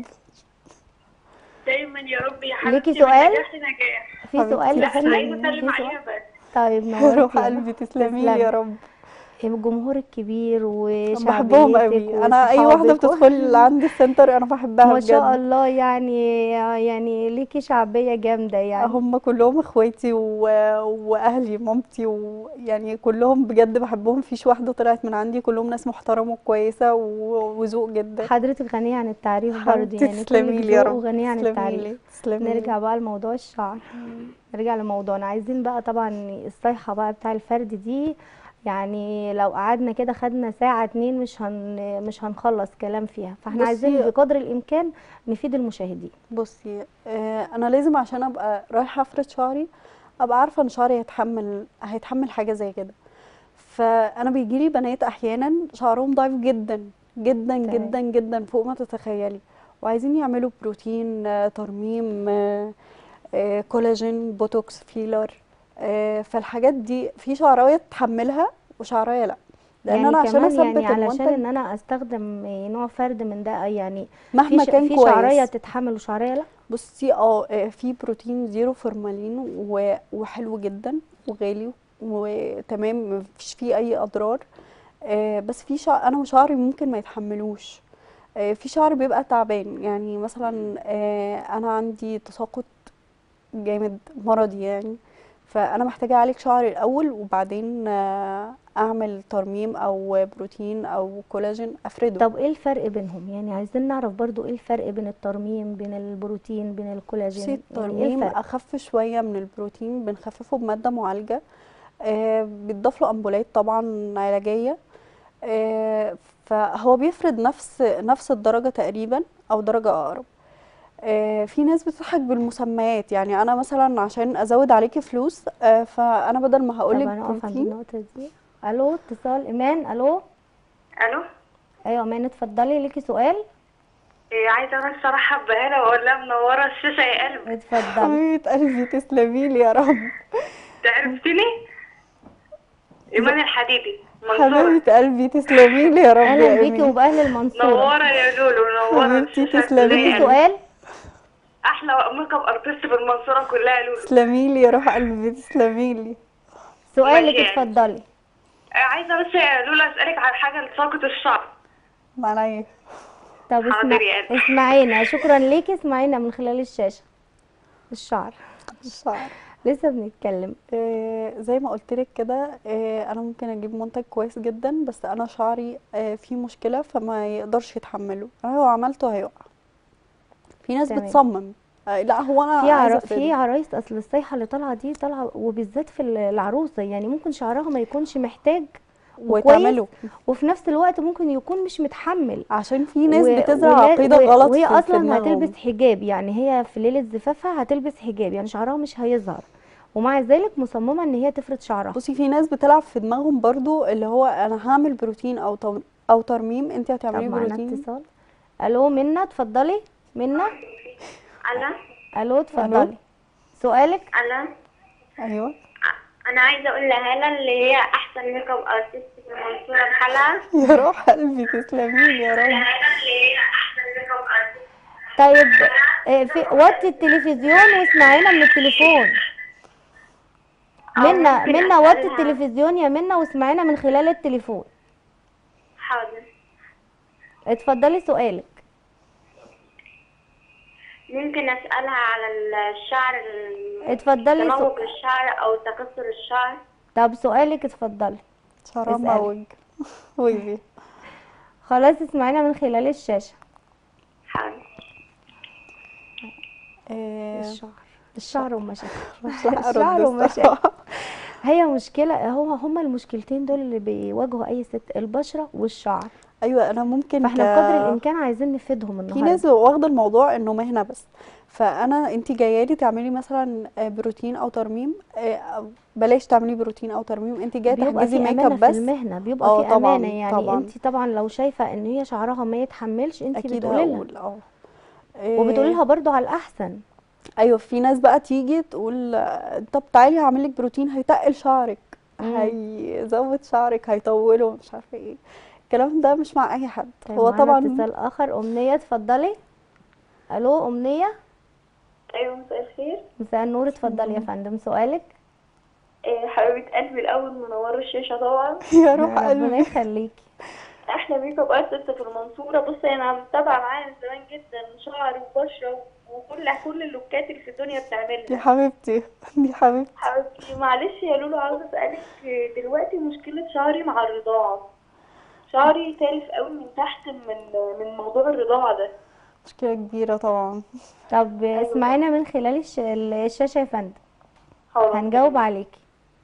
دايما يا رب يا ليكي حبيبتي، من سؤال؟ نجاح لنجاح. في سؤال حبيبتي يا لا فندم؟ عايزه اسلم في سؤال؟ عليها بس. طيب يا نورتي روح يا قلبي روح. تسلمي لي يا تسلمي. رب. الجمهور الكبير بحبهم وشعبيتك قوي، انا اي واحده وصحابك و- بتدخل عندي السنتر انا بحبها ما شاء بجد. الله، يعني يعني ليكي شعبية جامدة يعني. هم كلهم اخواتي و... واهلي مامتي، ويعني كلهم بجد بحبهم، فيش واحده طلعت من عندي، كلهم ناس محترمه وكويسه و... وذوق جدا. حضرتك غنية عن التعريف برضه، حبيبتي يعني تسلمي كلك لي يا ذوق رب. وغنية عن تسلمي التعريف. لي تسلمي نرجع لي. بقى لموضوع الشعر. نرجع لموضوعنا، عايزين بقى طبعا الصيحة بقى بتاع الفرد دي، يعني لو قعدنا كده خدنا ساعة اتنين مش هن مش هنخلص كلام فيها، فاحنا بصي- عايزين بقدر الامكان نفيد المشاهدين. بصي آه انا لازم عشان ابقى رايحه افرد شعري ابقى عارفه ان شعري هيتحمل هيتحمل حاجه زي كده. فانا بيجيلي بنات احيانا شعرهم ضعيف جدا جدا تمام. جدا جدا فوق ما تتخيلي، وعايزين يعملوا بروتين، آه، ترميم، آه، آه، كولاجين، بوتوكس، فيلر. آه، فالحاجات دي في شعرايه تحملها وشعرايه لا، لان يعني انا عشان كمان اثبت يعني علشان المنتج ان انا استخدم نوع فرد من ده، يعني في مهما ش... كان في شعرية كويس. تتحمل وشعرية لا. بصي اه آه، في بروتين زيرو فورمالين و- وحلو جدا وغالي وتمام مفيش فيه اي اضرار. آه، بس في شعر انا شعري ممكن ما يتحملوش. آه، في شعر بيبقى تعبان، يعني مثلا آه، انا عندي تساقط جامد مرضي يعني، فانا محتاجه اعالج شعري الاول وبعدين آه، اعمل ترميم او بروتين او كولاجين افرده. طب ايه الفرق بينهم؟ يعني عايزين نعرف برضو ايه الفرق بين الترميم، بين البروتين، بين بصي الكولاجين، يعني ايه الترميم الفرق؟ اخف شويه من البروتين، بنخففه بماده معالجه، آه، بيتضاف له امبولات طبعا علاجيه. آه، فهو بيفرد نفس نفس الدرجه تقريبا او درجه اقرب. آه، في ناس بتضحك بالمسميات، يعني انا مثلا عشان ازود عليكي فلوس آه، فانا بدل ما طب هقولك هنقف عند بروتين. النقطة دي. الو اتصال ايمان. الو الو. ايوه ايمان اتفضلي، ليكي سؤال؟ إيه، عايزه بس ارحب بهاله واقول لها منوره الشاشه يا قلبي. اتفضلي. حبيبه قلبي تسلمي لي يا رب. عرفتني؟ ايمان الحديدي منصوره. حبيبه قلبي تسلمي لي يا رب اهلا يا بيكي ايمان. وباهل المنصورة. نوره يا لولو، نوره حبيبتي الشاشه تسلمي زي لي. ليكي قلبي. سؤال؟ احلى ميك اب ارتست في المنصوره كلها يا لولو. تسلمي لي يا روح قلبي تسلمي لي. سؤالك ماشي يعني. اتفضلي. آه، عايزه بس يا لولو اسالك على حاجه لساقط الشعر. معايا. طب اسمع حاضر يا قلبي. اسمعينا، شكرا ليكي، اسمعينا من خلال الشاشة. الشعر الشعر لسه بنتكلم. آه زي ما قلت لك كده، آه انا ممكن اجيب منتج كويس جدا بس انا شعري آه فيه مشكله فما يقدرش يتحمله، انا لو عملته هيقع. في ناس تمام. بتصمم آه لا هو انا في عايزه عر... في افرده. عرايس، اصل الصيحه اللي طالعه دي طالعه وبالذات في العروسه، يعني ممكن شعرها ما يكونش محتاج وكويس، وتعمله وفي نفس الوقت ممكن يكون مش متحمل. عشان في ناس و- بتزرع ولا- عقيده و- غلط وهي في, في اصلا دماغهم. هتلبس حجاب، يعني هي في ليله زفافها هتلبس حجاب، يعني شعرها مش هيظهر، ومع ذلك مصممه ان هي تفرد شعرها. بصي في ناس بتلعب في دماغهم برضو اللي هو انا هعمل بروتين او تو- او ترميم، انت طب هتعملي معانا بروتين. اتصال. الو منى اتفضلي. منى. انا الو اتفضلي. سؤالك؟ انا ايوه انا عايزه اقول لهاله اللي هي احسن ميك اب ارتست في المنصوره بحالها. يا روح قلبي تسلمي لي يا رب. هاله اللي هي احسن ميك اب ارتست. طيب آه، في وطي التلفزيون واسمعينا من التليفون. أو منى ممكن منى وطي أسألها. التلفزيون يا منى واسمعينا من خلال التليفون. حاضر. اتفضلي سؤالك. ممكن اسالها على الشعر ال- اتفضلي تموج سؤ... الشعر او تكسر الشعر. طب سؤالك اتفضلي. شعرها اسألي. موج ويبي. خلاص اسمعينا من خلال الشاشة. حاضر. آه، الشعر الشعر ومشاكل. مش لاحقه الشعر ارد ومشاكل. الصراحه. هي مشكلة، هو هما المشكلتين دول اللي بيواجهوا أي ست، البشرة والشعر. ايوه انا ممكن فاحنا ك- بقدر الإمكان عايزين نفيدهم في النهاردة. ناس واخده الموضوع انه مهنه بس، فانا انت جايه لي تعملي مثلا آه، بروتين او ترميم، آه، أو بلاش تعملي بروتين او ترميم، انت جايه بيبقى تحجزي في ميك امانه اب في بس. المهنه، بيبقى اه في طبعا امانه، يعني طبعا انت طبعا لو شايفه ان هي شعرها ما يتحملش انت اكيد بتقولي لها، هقول اه وبتقولي آه، لها برضو على الاحسن. ايوه في ناس بقى تيجي تقول آه، طب تعالي هعمل لك بروتين هيتقل شعرك، مم. هيزود شعرك، هيطوله، مش عارفه ايه. الكلام ده مش مع اي حد. طيب هو معانا طبعا اتصال اخر. امنيه اتفضلي. الو امنيه. ايوه مساء الخير. مساء النور، اتفضلي يا فندم سؤالك. إيه حبيبه قلبي الاول منوره الشاشه طبعا. يا روح ربنا قلبي. يخليكي. احلى ميك اب ارتست في المنصوره. بصي انا متابعه معاها من زمان جدا، شعر وبشره وكل كل اللوكات اللي في الدنيا يا بتعملها. حبيبتي دي حبيبتي. حبيبتي معلش يا لولو، عاوزه اسالك دلوقتي مشكله شعري مع الرضاعه. شعري تالف قوي من تحت من من موضوع الرضاعه ده. مشكله كبيره طبعا. طب اسمعينا من خلال الش... الشاشه يا فندم، حاضر. هنجاوب عليكي.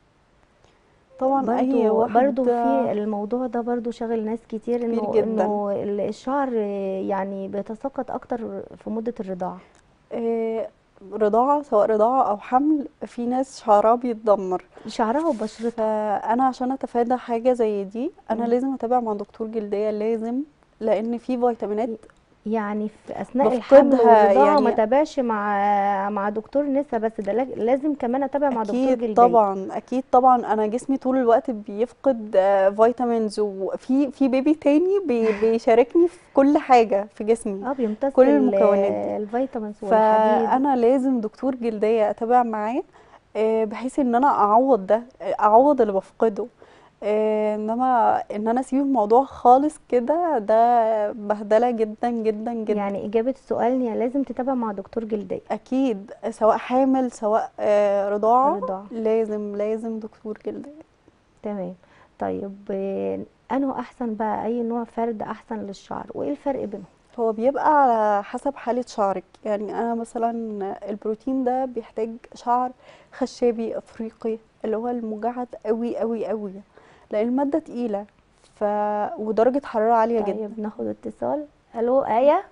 طبعا اي برضو واحد برضو في الموضوع ده برضو شاغل ناس كتير، انه جداً. انه ال- الشعر يعني بيتساقط اكتر في مدة الرضاعة. آه، رضاعه، سواء رضاعه او حمل، في ناس شعرها بيتدمر. شعرها وبشرتها. فانا عشان اتفادى حاجه زي دي انا مم. لازم اتابع مع دكتور جلديه، لازم، لان في فيتامينات يعني في اثناء الحمل بفقدها والرضاعة ما يعني. تابعش مع مع دكتور نسا بس، ده لاج- لازم كمان اتابع مع دكتور اكيد جلدية. طبعا، اكيد طبعا. انا جسمي طول الوقت بيفقد آه، فيتامينز، وفي في بيبي تاني بي- بيشاركني في كل حاجه في جسمي، اه بيمتص كل ال- المكونات دي. الفيتامينز والحديد. فانا لازم دكتور جلديه اتابع معاه، آه، بحيث ان انا اعوض ده، آه، اعوض اللي بفقده. آه، انما ان انا اسيب الموضوع خالص كده، ده بهدله جدا جدا جدا. يعني اجابة السؤال ان لازم تتابع مع دكتور جلدية. اكيد، سواء حامل سواء آه، رضاعه، رضاعة. لازم لازم دكتور جلديه. تمام. طيب آه، انه احسن بقى اي نوع فرد احسن للشعر، وايه الفرق بينهم؟ هو بيبقى على حسب حالة شعرك. يعني أنا مثلا البروتين ده بيحتاج شعر خشابي أفريقي، اللي هو المجعد قوي قوي قوي، لأن المادة تقيلة ف... ودرجة حرارة عالية جدا. طيب ناخد اتصال. الو آية.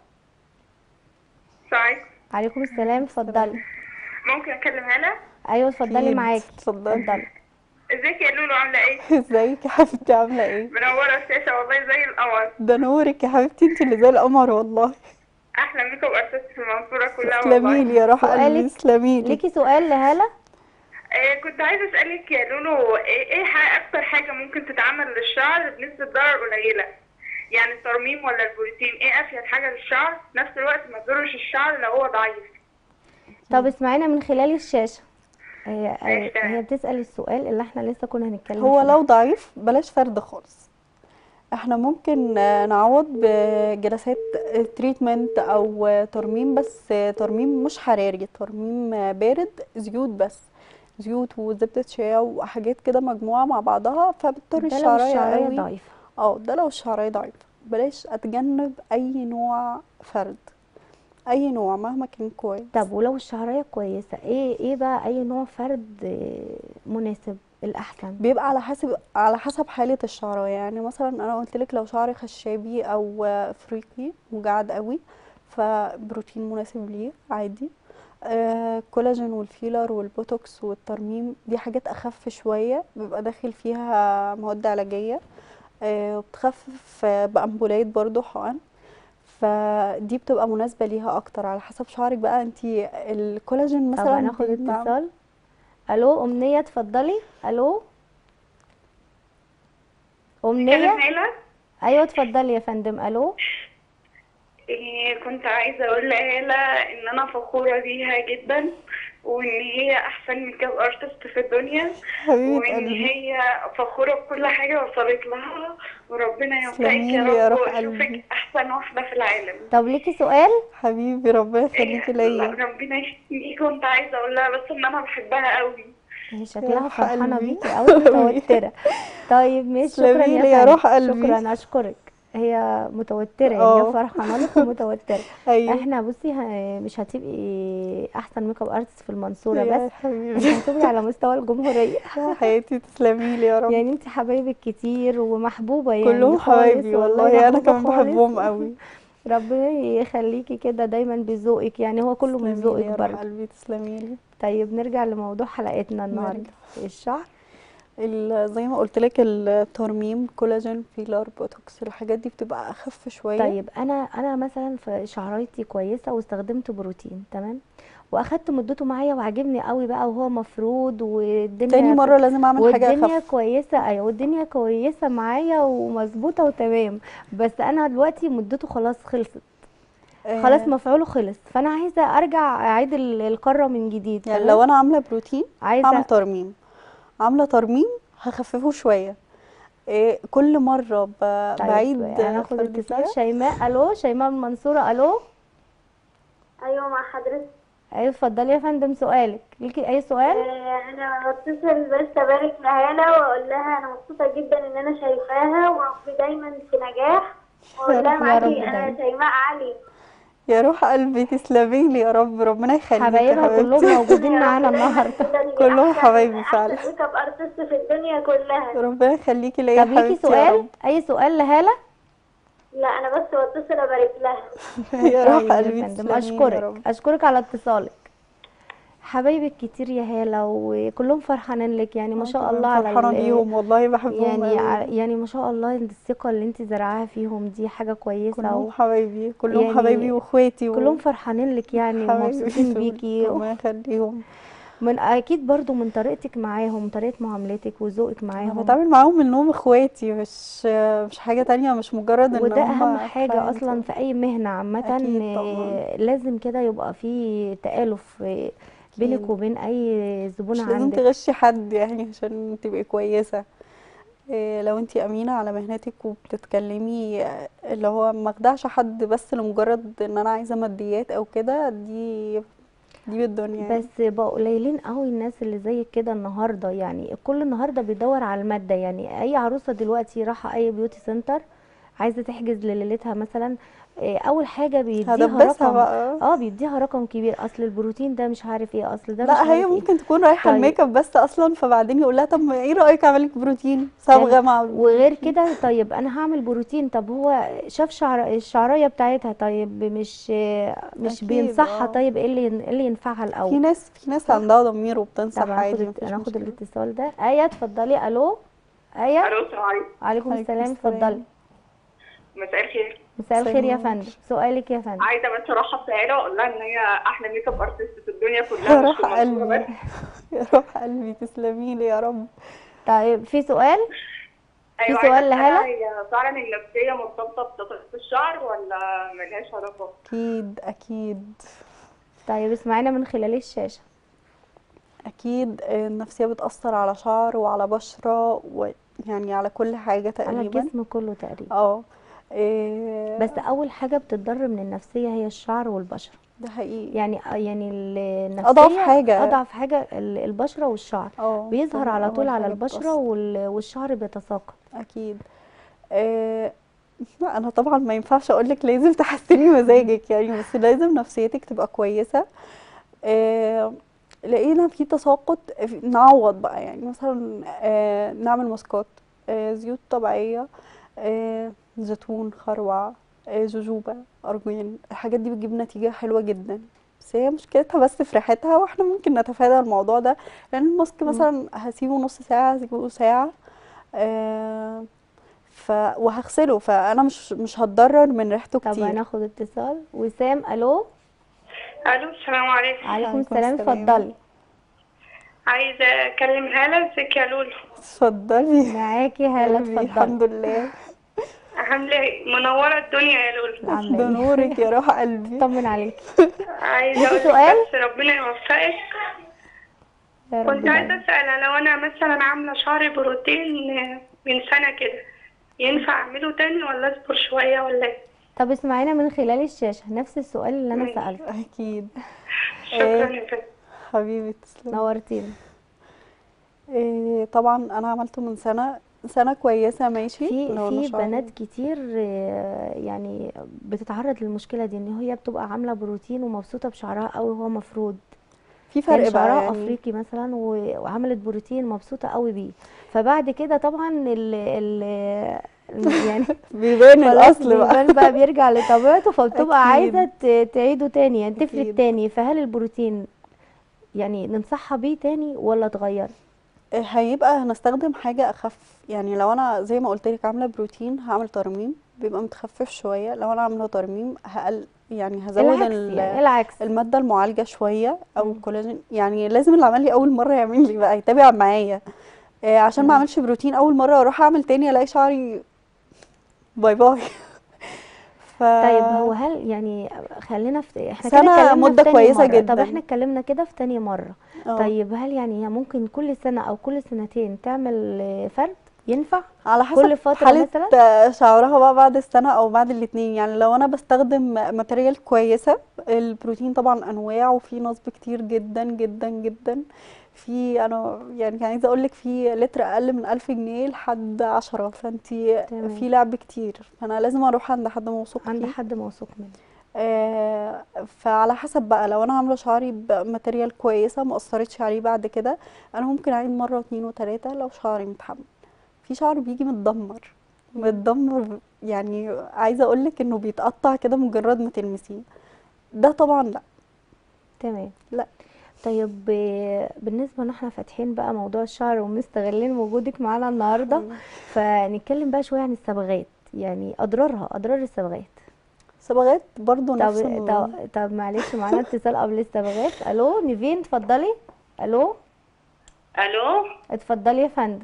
السلام عليكم. عليكم السلام، اتفضلي. ممكن اكلم هلا؟ ايوه اتفضلي أكيد. معاكي. اتفضلي. اتفضلي. ازيك يا لولو عامله ايه؟ ازيك يا حبيبتي، عاملة ايه؟ منوره الشاشه والله زي القمر. ده نورك يا حبيبتي، انت اللي زي القمر والله. احلى ميك اب ارتست في المنصوره كلها تسلميلي والله. يا روح قلبي، سؤالك تسلميلي. ليكي سؤال لهالة؟ آه كنت عايزه اسالك يا لولو، ايه ايه ح- اكتر حاجه ممكن تتعمل للشعر بنسبه ضرر قليله؟ يعني الترميم ولا البروتين؟ ايه افيد حاجه للشعر في نفس الوقت ما تضرش الشعر لو هو ضعيف؟ طب اسمعينا من خلال الشاشة. هي ماشي تمام. هي بتسأل السؤال اللي احنا لسه كنا هنتكلم هو فيه. لو ضعيف بلاش فرد خالص. احنا ممكن آه، نعوض بجلسات تريتمنت او آه، ترميم، بس آه، ترميم مش حراري، ترميم آه، بارد، زيوت بس، زيوت وزبدة شيا وحاجات كده مجموعة مع بعضها، فبتضر ده لو الشعرية الشعرية قوي. ضعيفة. اه ده لو الشعرية ضعيفة. بلاش، اتجنب اي نوع فرد، اي نوع مهما كان كويس. طب ولو الشعرية كويسة، ايه ايه بقى اي نوع فرد آه، مناسب الأحسن؟ بيبقى على حسب على حسب حالة الشعراية. يعني مثلا انا قلت لك لو شعري خشابي او افريقي مجعد قوي، فبروتين مناسب ليه عادي. آه كولاجين والفيلر والبوتوكس والترميم دي حاجات اخف شوية، بيبقى داخل فيها مواد علاجية، آه وبتخفف آه، بأمبولات برضو حقن، فدي بتبقى مناسبة ليها اكتر على حسب شعرك بقى انتي. الكولاجين طب مثلا هناخد بيمنع- اتصال. الو أمنية اتفضلي. الو أمنية. كلم هلا. ايوه اتفضلي يا فندم. الو. إيه كنت عايزة أقول لهالة إن أنا فخورة بيها جدا، وإن هي أحسن ميك اب ارتست في الدنيا، حبيبة وإن قلبي. هي فخورة بكل حاجة وصلت لها، وربنا يوفقك تسلميلي يا يا رب روح ويشوفك قلبي. أحسن واحدة في العالم. طب ليكي سؤال؟ حبيبي ربنا إيه يخليكي لا، ليا. ربنا يخليكي. كنت عايزة أقول لها بس إن أنا بحبها قوي. هي يا شكلها روح فرحانة قلبي. بيكي أوي، متوترة. طيب ماشي، شكرا تسلميلي يا يا فندم. روح قلبي. شكرا، اشكرك. هي متوترة، يعني هي اه فرحانة لك ومتوترة. ايوه احنا بصي ه- مش هتبقي احسن ميك اب ارتست في المنصورة بس، يا انت حبيبي. هتبقي على مستوى الجمهورية. يا حياتي تسلميلي يا رب. يعني انت حبايبك كتير ومحبوبة يعني كلهم خالص، حبايبي والله، انا محبوبة كمان خالص. بحبهم قوي. ربنا يخليكي كده دايما بذوقك، يعني هو كله من تسلميلي ذوقك يا روح برضه. قلبي، تسلميلي. طيب نرجع لموضوع حلقتنا النهارده، نرجع. الشعر. ال- زي ما قلت لك الترميم، كولاجين، فيلر، بوتوكس، الحاجات دي بتبقى اخف شويه. طيب انا انا مثلا في شعرايتي كويسه واستخدمت بروتين تمام، واخدت مدته معايا وعجبني قوي بقى، وهو مفروض والدنيا تاني مره لازم اعمل حاجه والدنيا اخف. كويسه. ايوه والدنيا كويسه معايا ومظبوطه وتمام، بس انا دلوقتي مدته خلاص خلصت، خلاص آه مفعوله خلص، فانا عايزه ارجع اعيد ال- القاره من جديد. يعني تمام. لو انا عامله بروتين عايزه هعمل ترميم، عامله ترميم هخففه شويه. إيه كل مره ب- طيب بعيد هناخد فرد اتصال. فيها. شيماء، الو. شيماء من المنصوره، الو. ايوه مع حضرتك. ايوه اتفضلي يا فندم، سؤالك ليكي اي سؤال؟ آه، انا بتصل بس ابارك لهالة واقول لها انا مبسوطه جدا ان انا شايفاها وربي دايما في نجاح، واقول لها يا يا رب معاكي انا دايما. شيماء علي. يا روح قلبي تسلمي لي يا رب، ربنا يخليكي يا حبايبها كلهم حبيبتي. موجودين يا معانا رب دايما النهارده. كده تبقي كلهم احسن حبايبي فعلا. احسن ميك اب ارتست في الدنيا كلها. ربنا يخليكي ليا يا طب ليكي حبيبتي يا سؤال؟ رب. اي سؤال لهالة؟ لا انا بس بتصل ابارك لها. يا روح طيب يا قلبي فندم، تسلمي لي يا اشكرك رب. اشكرك على اتصالك. حبايبك كتير يا هالة وكلهم فرحانين لك، يعني ما أنا شاء كمان الله على فرحانه ال... بيهم والله، بحبهم يعني ع- قوي. يعني ما شاء الله الثقة اللي انت زرعاها فيهم دي حاجة كويسة، كلهم و... حبايبي، كلهم حبايبي يعني واخواتي كلهم و... فرحانين لك يعني حبايبي ومبسوطين دول بيكي. ربنا يخليهم. من اكيد برضو من طريقتك معاهم، طريقة معاملتك وذوقك انا معاهم، بتعامل معاهم انهم اخواتي، مش مش حاجه تانية، مش مجرد ان وده اهم هم حاجة كلاينت. اصلا في اي مهنة عامة. اكيد طبعا. آه، لازم كده يبقى في تآلف آه، بينك اكيد وبين اي زبون مش لازم عندك. تغشي حد يعني عشان تبقي كويسه. إيه لو انتي امينه على مهنتك وبتتكلمي آه، اللي هو ما اخدعش حد بس لمجرد ان انا عايزه ماديات او كده، دي دي بالدنيا يعني. بس بقوا قليلين قوي الناس اللي زي كده النهارده، يعني الكل النهارده بيدور على المادة. يعني اي عروسة دلوقتي رايحة اي بيوتي سنتر عايزة تحجز لليلتها مثلا، آه، اول حاجة بيديها هدبسها رقم. بقى. اه بيديها رقم كبير، اصل البروتين ده مش عارف ايه، اصل ده مش لا هي عارف ايه. ممكن تكون رايحه طيب الميك اب بس اصلا، فبعدين يقول لها طب ما ايه رايك اعملك بروتين يعني صبغه مع وغير البروتين. كده، طيب انا هعمل بروتين، طب هو شاف شعر الشعريه بتاعتها، طيب مش مش اكيد بينصحها، اه. طيب ايه اللي ين- إيه اللي ينفعها في الاول؟ ناس في ناس صح. عندها ضمير طب وبتنصح هناخد عادي، الت- مفيش هناخد مشكله. الاتصال ده. ايه اتفضلي. الو ايه. الو السلام عليكم. عليكم عليكم السلام، اتفضلي. السلام. مساء الخير. مساء مساء الخير يا النور. فندم، سؤالك يا فندم. عايزه بس ارحب بسهيله واقول لها ان هي احلى ميك اب ارتست في الدنيا يا كلها، مش روح في المنصوره بس. قلبي يا روح قلبي تسلمي لي يا رب. طيب في سؤال؟ في ايوه سؤال عايزه اسالها، لهالة؟ هي فعلا النفسيه مرتبطه بتطريقه الشعر ولا ملهاش علاقه؟ اكيد اكيد طيب اسمعينا من خلال الشاشة. اكيد النفسيه بتاثر على شعر وعلى بشره ويعني على كل حاجه على تقريبا. الجسم كله تقريبا. اه إيه بس اول حاجة بتتضرر من النفسية هي الشعر والبشرة. ده حقيقي. يعني يعني ال- اضعف النفسية حاجه. أضعف حاجة ال- البشرة والشعر، اه بيظهر طبعا على طول اول على حاجه البشرة بتاثر. وال- والشعر بيتساقط. اكيد. إيه لا انا طبعا ما ينفعش اقولك لازم تحسني مزاجك يعني، بس لازم نفسيتك تبقى كويسه. إيه لقينا في تساقط نعوض بقى، يعني مثلا آه نعمل ماسكات، آه زيوت طبيعية، آه زيتون، خروع، آه جوجوبا، أرجوان، الحاجات دي بتجيب نتيجة حلوة جدا. بس هي مشكلتها بس في ريحتها، واحنا ممكن نتفادى الموضوع ده، لأن الماسك مم. مثلا هسيبه نص ساعة، هسيبه ساعة، آه ف وهغسله، فأنا مش مش هتضرر من ريحته طب كتير. هناخد اتصال. وسام، الو. الو السلام عليكم. عليكم عليكم السلام، السلام. اتفضلي. عايزه اكلم هاله. ازيك يا لولو؟ اتفضلي. معاكي هالة، قلبي اتفضلي. الحمد لله. عامله ايه؟ منوره الدنيا يا لولو. عاملة ده ايه؟ نورك يا روح قلبي. طمن عليكي. عايزه ليكي اقول لك سؤال؟ بس ربنا يوفقك. يا رب كنت عايزه دايما. اسال، لو انا مثلا عامله شعري بروتين من سنه كده، ينفع اعمله تاني ولا اصبر شويه ولا ايه؟ طب اسمعينا من خلال الشاشة، نفس السؤال اللي انا ماشي. سألته. اكيد. شكرا إيه يا فندم. حبيبي تسلمي. نورتيني. إيه طبعا انا عملته من سنه سنه كويسه ماشي. في لو في النشاط بنات كتير آه، يعني بتتعرض للمشكله دي، ان هي بتبقى عامله بروتين ومبسوطه بشعرها قوي وهو مفروض، في فرق يعني بقى شعرها يعني. افريقي مثلا و- وعملت بروتين مبسوطه قوي بيه، فبعد كده طبعا ال ال ال- يعني بيبان خلاص الاصل بقى. بيبان بقى بيرجع لطبيعته، فبتبقى اكيد عايزه ت- تعيده تاني، يعني تفرد اكيد. تاني. فهل البروتين يعني ننصحها بيه تاني ولا تغير؟ هيبقى هنستخدم حاجة أخف. يعني لو أنا زي ما قلت لك عاملة بروتين هعمل ترميم بيبقى متخفف شوية. لو أنا عاملة ترميم هقل يعني هزود العكس ال- يعني العكس. المادة المعالجة شوية أو مم. الكولاجين. يعني لازم اللي عمل لي أول مرة يعمل لي بقى يتابع معايا، آه، عشان ما مم. اعملش بروتين أول مرة أروح أعمل تاني ألاقي شعري باي باي. ف طيب هو هل يعني خلينا في احنا كده سنة اتكلمنا في مدة تاني كويسة مرة، طب احنا جدا. اتكلمنا كده في تاني مرة. اه طيب هل يعني هي ممكن كل سنة او كل سنتين تعمل آه، فرد ينفع على حسب كل فترة حالة مثلا؟ آه، شعرها بقى بعد السنة أو بعد الاتنين. يعني لو أنا بستخدم ماتريال كويسة، البروتين طبعا أنواع وفي نصب كتير جدا جدا جدا. في أنا يعني عايزة أقولك في لتر أقل من ألف جنيه لحد عشرة، فانتي تمام، في لعب كتير، فأنا لازم أروح عند حد موثوق عند فيه. حد موثوق منه. آه، فعلى حسب بقى، لو انا عامله شعري بماتيريال كويسه ما اثرتش عليه بعد كده، انا ممكن اعيد مره واتنين وتلاته. لو شعري متحمل، في شعر بيجي متدمر مم. متدمر، يعني عايزه اقولك انه بيتقطع كده مجرد ما تلمسيه، ده طبعا لا. تمام. لا طيب آه، بالنسبة ان احنا فاتحين بقى موضوع الشعر ومستغلين وجودك معانا النهاردة، فنتكلم بقى شوية عن الصبغات، يعني اضرارها، اضرار الصبغات. صبغات برضو نفس طب طب ال... طب معلش معانا اتصال قبل الصبغات. الو نيفين اتفضلي. الو الو اتفضلي يا فندم.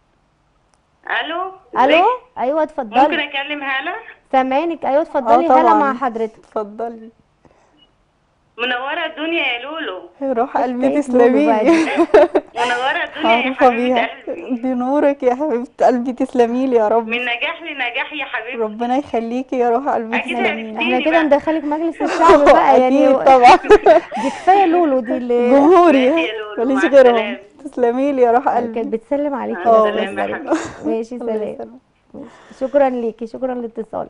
الو الو ازيك؟ ايوه ممكن اتفضلي. اكلم هالة؟ سامعينك ايوه اه اتفضلي. هلا مع طبعا حضرتك. اتفضلي. منورة الدنيا يا لولو. روح ايه قلبي حكاية لولو بقى تسلميلي. دي؟ منورة الدنيا يا عارفه حبيبة بيها، قلبي. دي نورك يا حبيبه قلبي، تسلميلي يا رب. من نجاح لنجاح يا ربنا حبيبتي. يخليكي يا روح قلبي اكيد احنا تسلميلي. احنا عرفتيني كده بقى. ندخلك مجلس الشعب بقى يعني اكيد و- طبعا. دي كفايه لولو دي اللي جمهوري ماشي يا لولو، ماليش مع غيرهم. السلامة. تسلميلي يا روح كانت قلبي. بتسلم مع عليكي بس اه ما السلامة يا بسلم. تزعليش. حبيبتي. ماشي الله سلام. يسلمك. ماشي. شكرا ليكي، شكرا لاتصالك.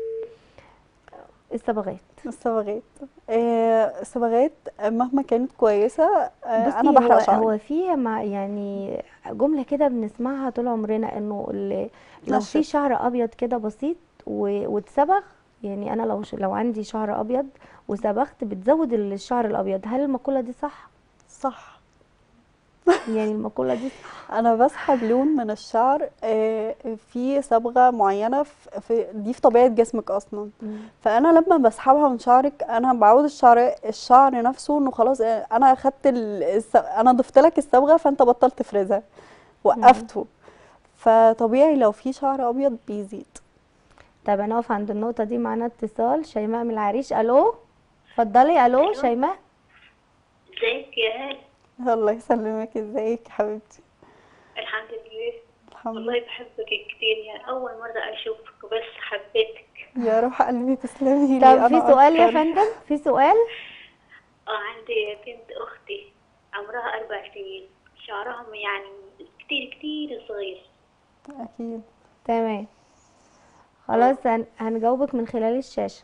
الصبغات. الصبغات، آه، الصبغات مهما كانت كويسة، آه، انا بصي هو بحرق شعري. هو في مع يعني جمله كده بنسمعها طول عمرنا انه ال- لو في نشف. شعر ابيض كده بسيط و- واتصبغ، يعني انا لو ش- لو عندي شعر ابيض وصبغت بتزود الشعر الابيض، هل المقوله دي صح؟ صح. يعني المقوله دي صح؟ انا بسحب لون من الشعر، آه، في صبغة معينة في في- دي في طبيعة جسمك اصلا. مم. فانا لما بسحبها من شعرك انا بعود الشعر الشعر نفسه انه خلاص، آه، انا اخدت ال... الس- انا ضفت لك الصبغة فانت بطلت تفرزها، مم. وقفته. فطبيعي لو في شعر ابيض بيزيد. طب انا اقف عند النقطه دي. معانا اتصال شيماء من العريش. الو اتفضلي. الو ألو. شيماء. ازيك يا هال؟ الله يسلمك، ازيك يا حبيبتي؟ الحمد لله. الحمد والله لله. بحبك كتير، يعني أول مرة أشوفك بس حبيتك. يا روح قلبي تسلمي لي، طب في انا سؤال يا اكتر. فندم، في سؤال. اه عندي بنت أختي عمرها أربع سنين، شعرها يعني كتير كتير صغير. اكيد. تمام خلاص هن... هنجاوبك من خلال الشاشة.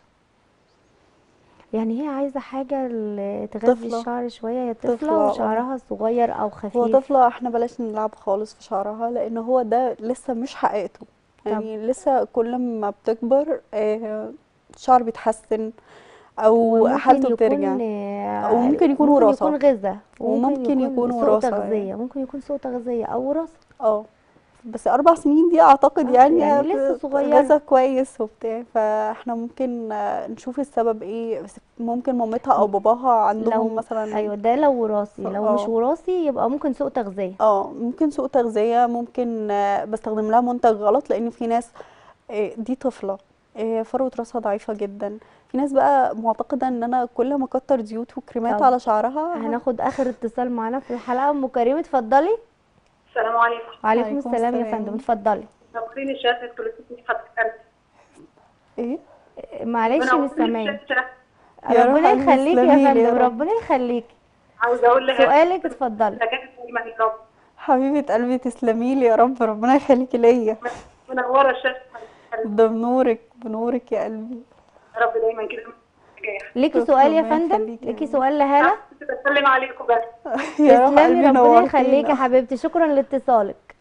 يعني هي عايزة حاجة ل- تغذي طفلة. الشعر شوية، هي طفلة طفلة، اه. وشعرها صغير أو هو خفيف. طفلة، احنا بلاش نلعب خالص في شعرها لان هو ده لسه مش حقيقته. طب يعني لسه كل ما بتكبر آه، الشعر بيتحسن او وممكن حالته يكون بترجع. آه، وممكن يكون ممكن وراثة، يكون غذاء، وممكن وممكن يكون يكون سوء وراثة يعني. تغذية، ممكن يكون سوء تغذية أو وراثة. اه بس اربع سنين دي اعتقد اه يعني يعني لسه هت- صغيرة. غذا كويس وبتاع، فاحنا ممكن آه، نشوف السبب ايه. بس ممكن مامتها او باباها عندهم لو مثلا. أيوة ده لو وراثي، لو مش اه وراثي يبقى ممكن سوء تغذية. اه ممكن سوء تغذية، ممكن آه، بستخدم لها منتج غلط، لان في ناس آه، دي طفلة، آه، فروة راسها ضعيفة جدا. في ناس بقى معتقدة ان انا كل ما اكتر زيوت وكريمات طب على شعرها. هناخد آخر اتصال معانا في الحلقة. أم كريم اتفضلي. السلام عليكم. وعليكم عليكم السلام يا السلام. فندم اتفضلي. نوريني الشاشة الكلاسيكية حضرتك. ايه معلش مش منورين سامعين. الشاشة. يا ربنا روح قلبي يخليكي يا تسلميلي يا فندم، رب. ربنا يخليكي. عاوزة أقول لها سؤالك اتفضلي. نجاح دايما يا رب. حبيبة قلبي تسلميلي يا رب، ربنا يخليكي ليا. منورة الشاشة حضرتك. ده بنورك بنورك يا قلبي. يا رب دايما كده نجاح. ليكي سؤال يا ربنا فندم؟ يخليكي. ليكي سؤال لهالة؟ كنت بسلم عليكم بس. يا روح تسلمي قلبي ربنا يخليكي يا نورتينا. حبيبتي، شكرا لاتصالك.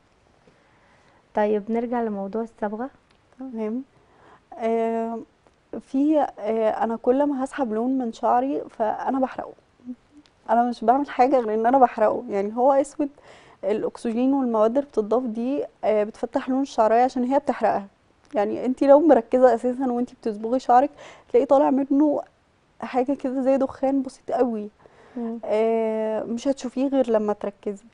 طيب نرجع لموضوع الصبغة. تمام. آه في آه انا كل ما هسحب لون من شعري فانا بحرقه. انا مش بعمل حاجه غير ان انا بحرقه، يعني هو اسود. الاكسجين والمواد اللي بتضاف دي آه، بتفتح لون الشعرايه عشان هي بتحرقها. يعني انت لو مركزه اساسا وانت بتصبغي شعرك تلاقي طالع منه حاجه كده زي دخان بسيط قوي، مم. آه، مش هتشوفيه غير لما تركزي.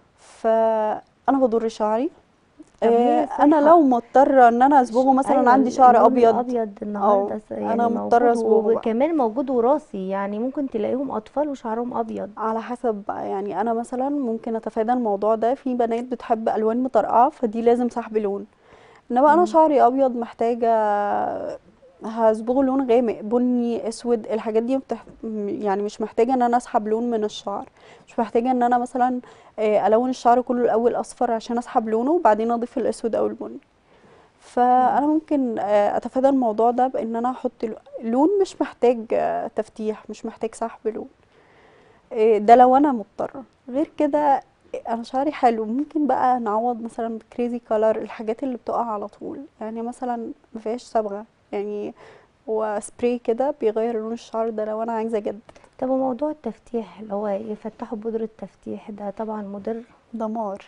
فانا بضر شعري. طب هي آه، انا صحة. لو مضطره ان انا اصبغه مثلا ايوه، عندي شعر اللون ابيض، الابيض اه النهارده س- انا يعني مضطره موجود، اصبغه بقى. وكمان موجود وراثي، يعني ممكن تلاقيهم اطفال وشعرهم ابيض. على حسب بقى، يعني انا مثلا ممكن اتفادى الموضوع ده. في بنات بتحب الوان مطرقعه فدي لازم سحب لون، انما انا مم. شعري ابيض محتاجه هصبغه لون غامق، بني، اسود، الحاجات دي بتح... يعني مش محتاجه ان انا اسحب لون من الشعر. مش محتاجه ان انا مثلا آه، الون الشعر كله الاول اصفر عشان اسحب لونه وبعدين اضيف الاسود او البني. مم. فانا ممكن آه، اتفادى الموضوع ده بان انا احط لو- لون مش محتاج آه، تفتيح، مش محتاج سحب لون. آه، ده لو انا مضطره. غير كده انا شعري حلو، ممكن بقى نعوض مثلا بكريزي كولر، الحاجات اللي بتقع على طول، يعني مثلا ما فيهاش صبغه، يعني هو سبراي كده بيغير لون الشعر ده لو انا عايزه اجدد. طب وموضوع التفتيح اللي هو يفتحوا بودرة تفتيح ده طبعا مضر. دمار.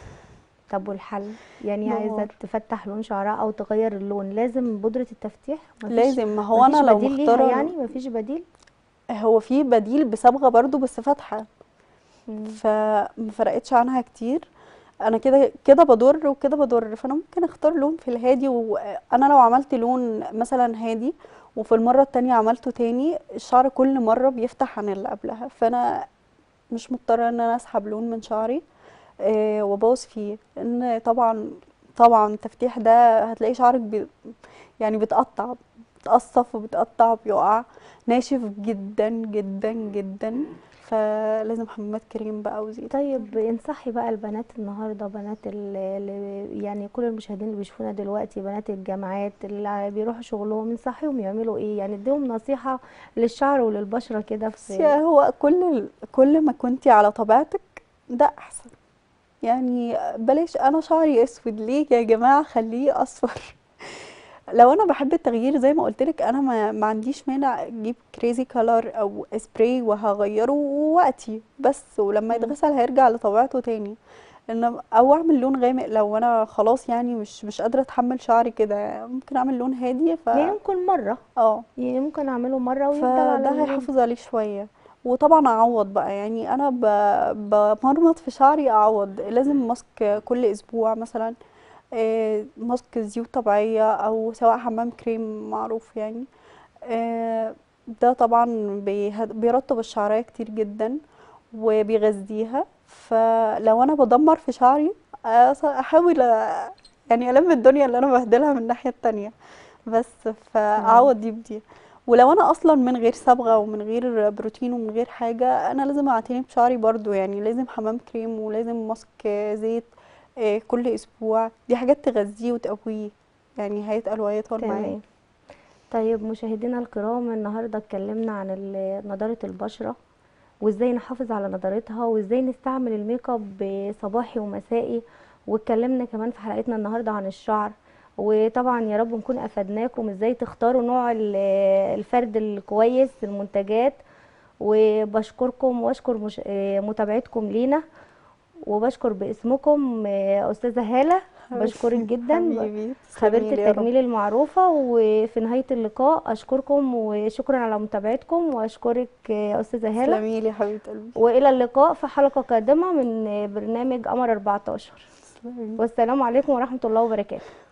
طب والحل؟ يعني عايزة دمار. تفتح لون شعرها او تغير اللون لازم بودرة التفتيح؟ مفيش لازم، ما هو مفيش انا لو بديل ليها؟ مختاره، يعني مفيش بديل؟ هو في بديل بصبغه برضو بس فاتحه، مم. فما فرقتش عنها كتير. انا كده كده بضر وكده بضر، فانا ممكن اختار لون في الهادي. وانا لو عملت لون مثلا هادي وفي المره التانية عملته تاني، الشعر كل مره بيفتح عن اللي قبلها، فانا مش مضطره ان انا اسحب لون من شعري آه وابوظ فيه. لان طبعا طبعا التفتيح ده هتلاقي شعرك بي يعني بتقطع، بتقصف وبتقطع وبيقع ناشف جدا جدا جدا، فلازم حمامات كريم بقى وزيت. طيب انصحي بقى البنات النهارده، بنات اللي يعني كل المشاهدين اللي بيشوفونا دلوقتي، بنات الجامعات اللي بيروحوا شغلهم، انصحيهم يعملوا ايه؟ يعني اديهم نصيحة للشعر وللبشرة كده بس في. هو كل كل ما كنتي على طبيعتك ده احسن. يعني بلاش انا شعري اسود ليه يا جماعه، خليه اصفر. لو انا بحب التغيير زي ما قلت لك، انا ما, ما عنديش مانع اجيب كريزي كولر او سبراي وهغيره وقتي بس، ولما مم. يتغسل هيرجع لطبيعته تاني. ان او اعمل لون غامق لو انا خلاص يعني مش مش قادره اتحمل شعري كده، ممكن اعمل لون هادي. ف يعني ممكن مرة، اه يعني ممكن اعمله مرة ويفضل على فده اللون. هيحافظ عليه شويه. وطبعا اعوض بقى، يعني انا ب- بمرمط في شعري، اعوض لازم ماسك كل اسبوع مثلا، آه، ماسك زيوت طبيعيه او سواء حمام كريم معروف يعني. آه، ده طبعا بيه- بيرطب الشعريه كتير جدا وبيغذيها. فلو انا بدمر في شعري أص- احاول أ- يعني الم الدنيا اللي انا بهدلها من الناحيه التانية، بس تمام. فاعوض دي بدي. ولو انا اصلا من غير صبغه ومن غير بروتين ومن غير حاجه، انا لازم اعتني بشعري برضو، يعني لازم حمام كريم ولازم ماسك زيت آه، كل اسبوع. دي حاجات تغذيه وتقويه، يعني هيتقل وهيطول معاك. تمام. طيب مشاهدينا الكرام، النهارده اتكلمنا عن ال- نضارة البشرة، وازاي نحافظ على نضارتها، وازاي نستعمل الميك اب صباحي ومسائي، واتكلمنا كمان في حلقتنا النهارده عن الشعر. وطبعا يا رب نكون افدناكم ازاي تختاروا نوع ال- الفرد الكويس، المنتجات. وبشكركم واشكر مش... آه، متابعتكم لينا، وبشكر باسمكم آه، استاذة هالة، بشكرك حبيبتي جدا، حبيبي خبيرة تسلمي لي يا رب. التجميل المعروفة. وفي نهاية اللقاء أشكركم وشكرا على متابعتكم، وأشكرك يا أستاذة هالة. تسلمي لي يا حبيبه قلبي. وإلى اللقاء في حلقة قادمة من برنامج قمر أربعتاشر. تسلمي. والسلام عليكم ورحمة الله وبركاته.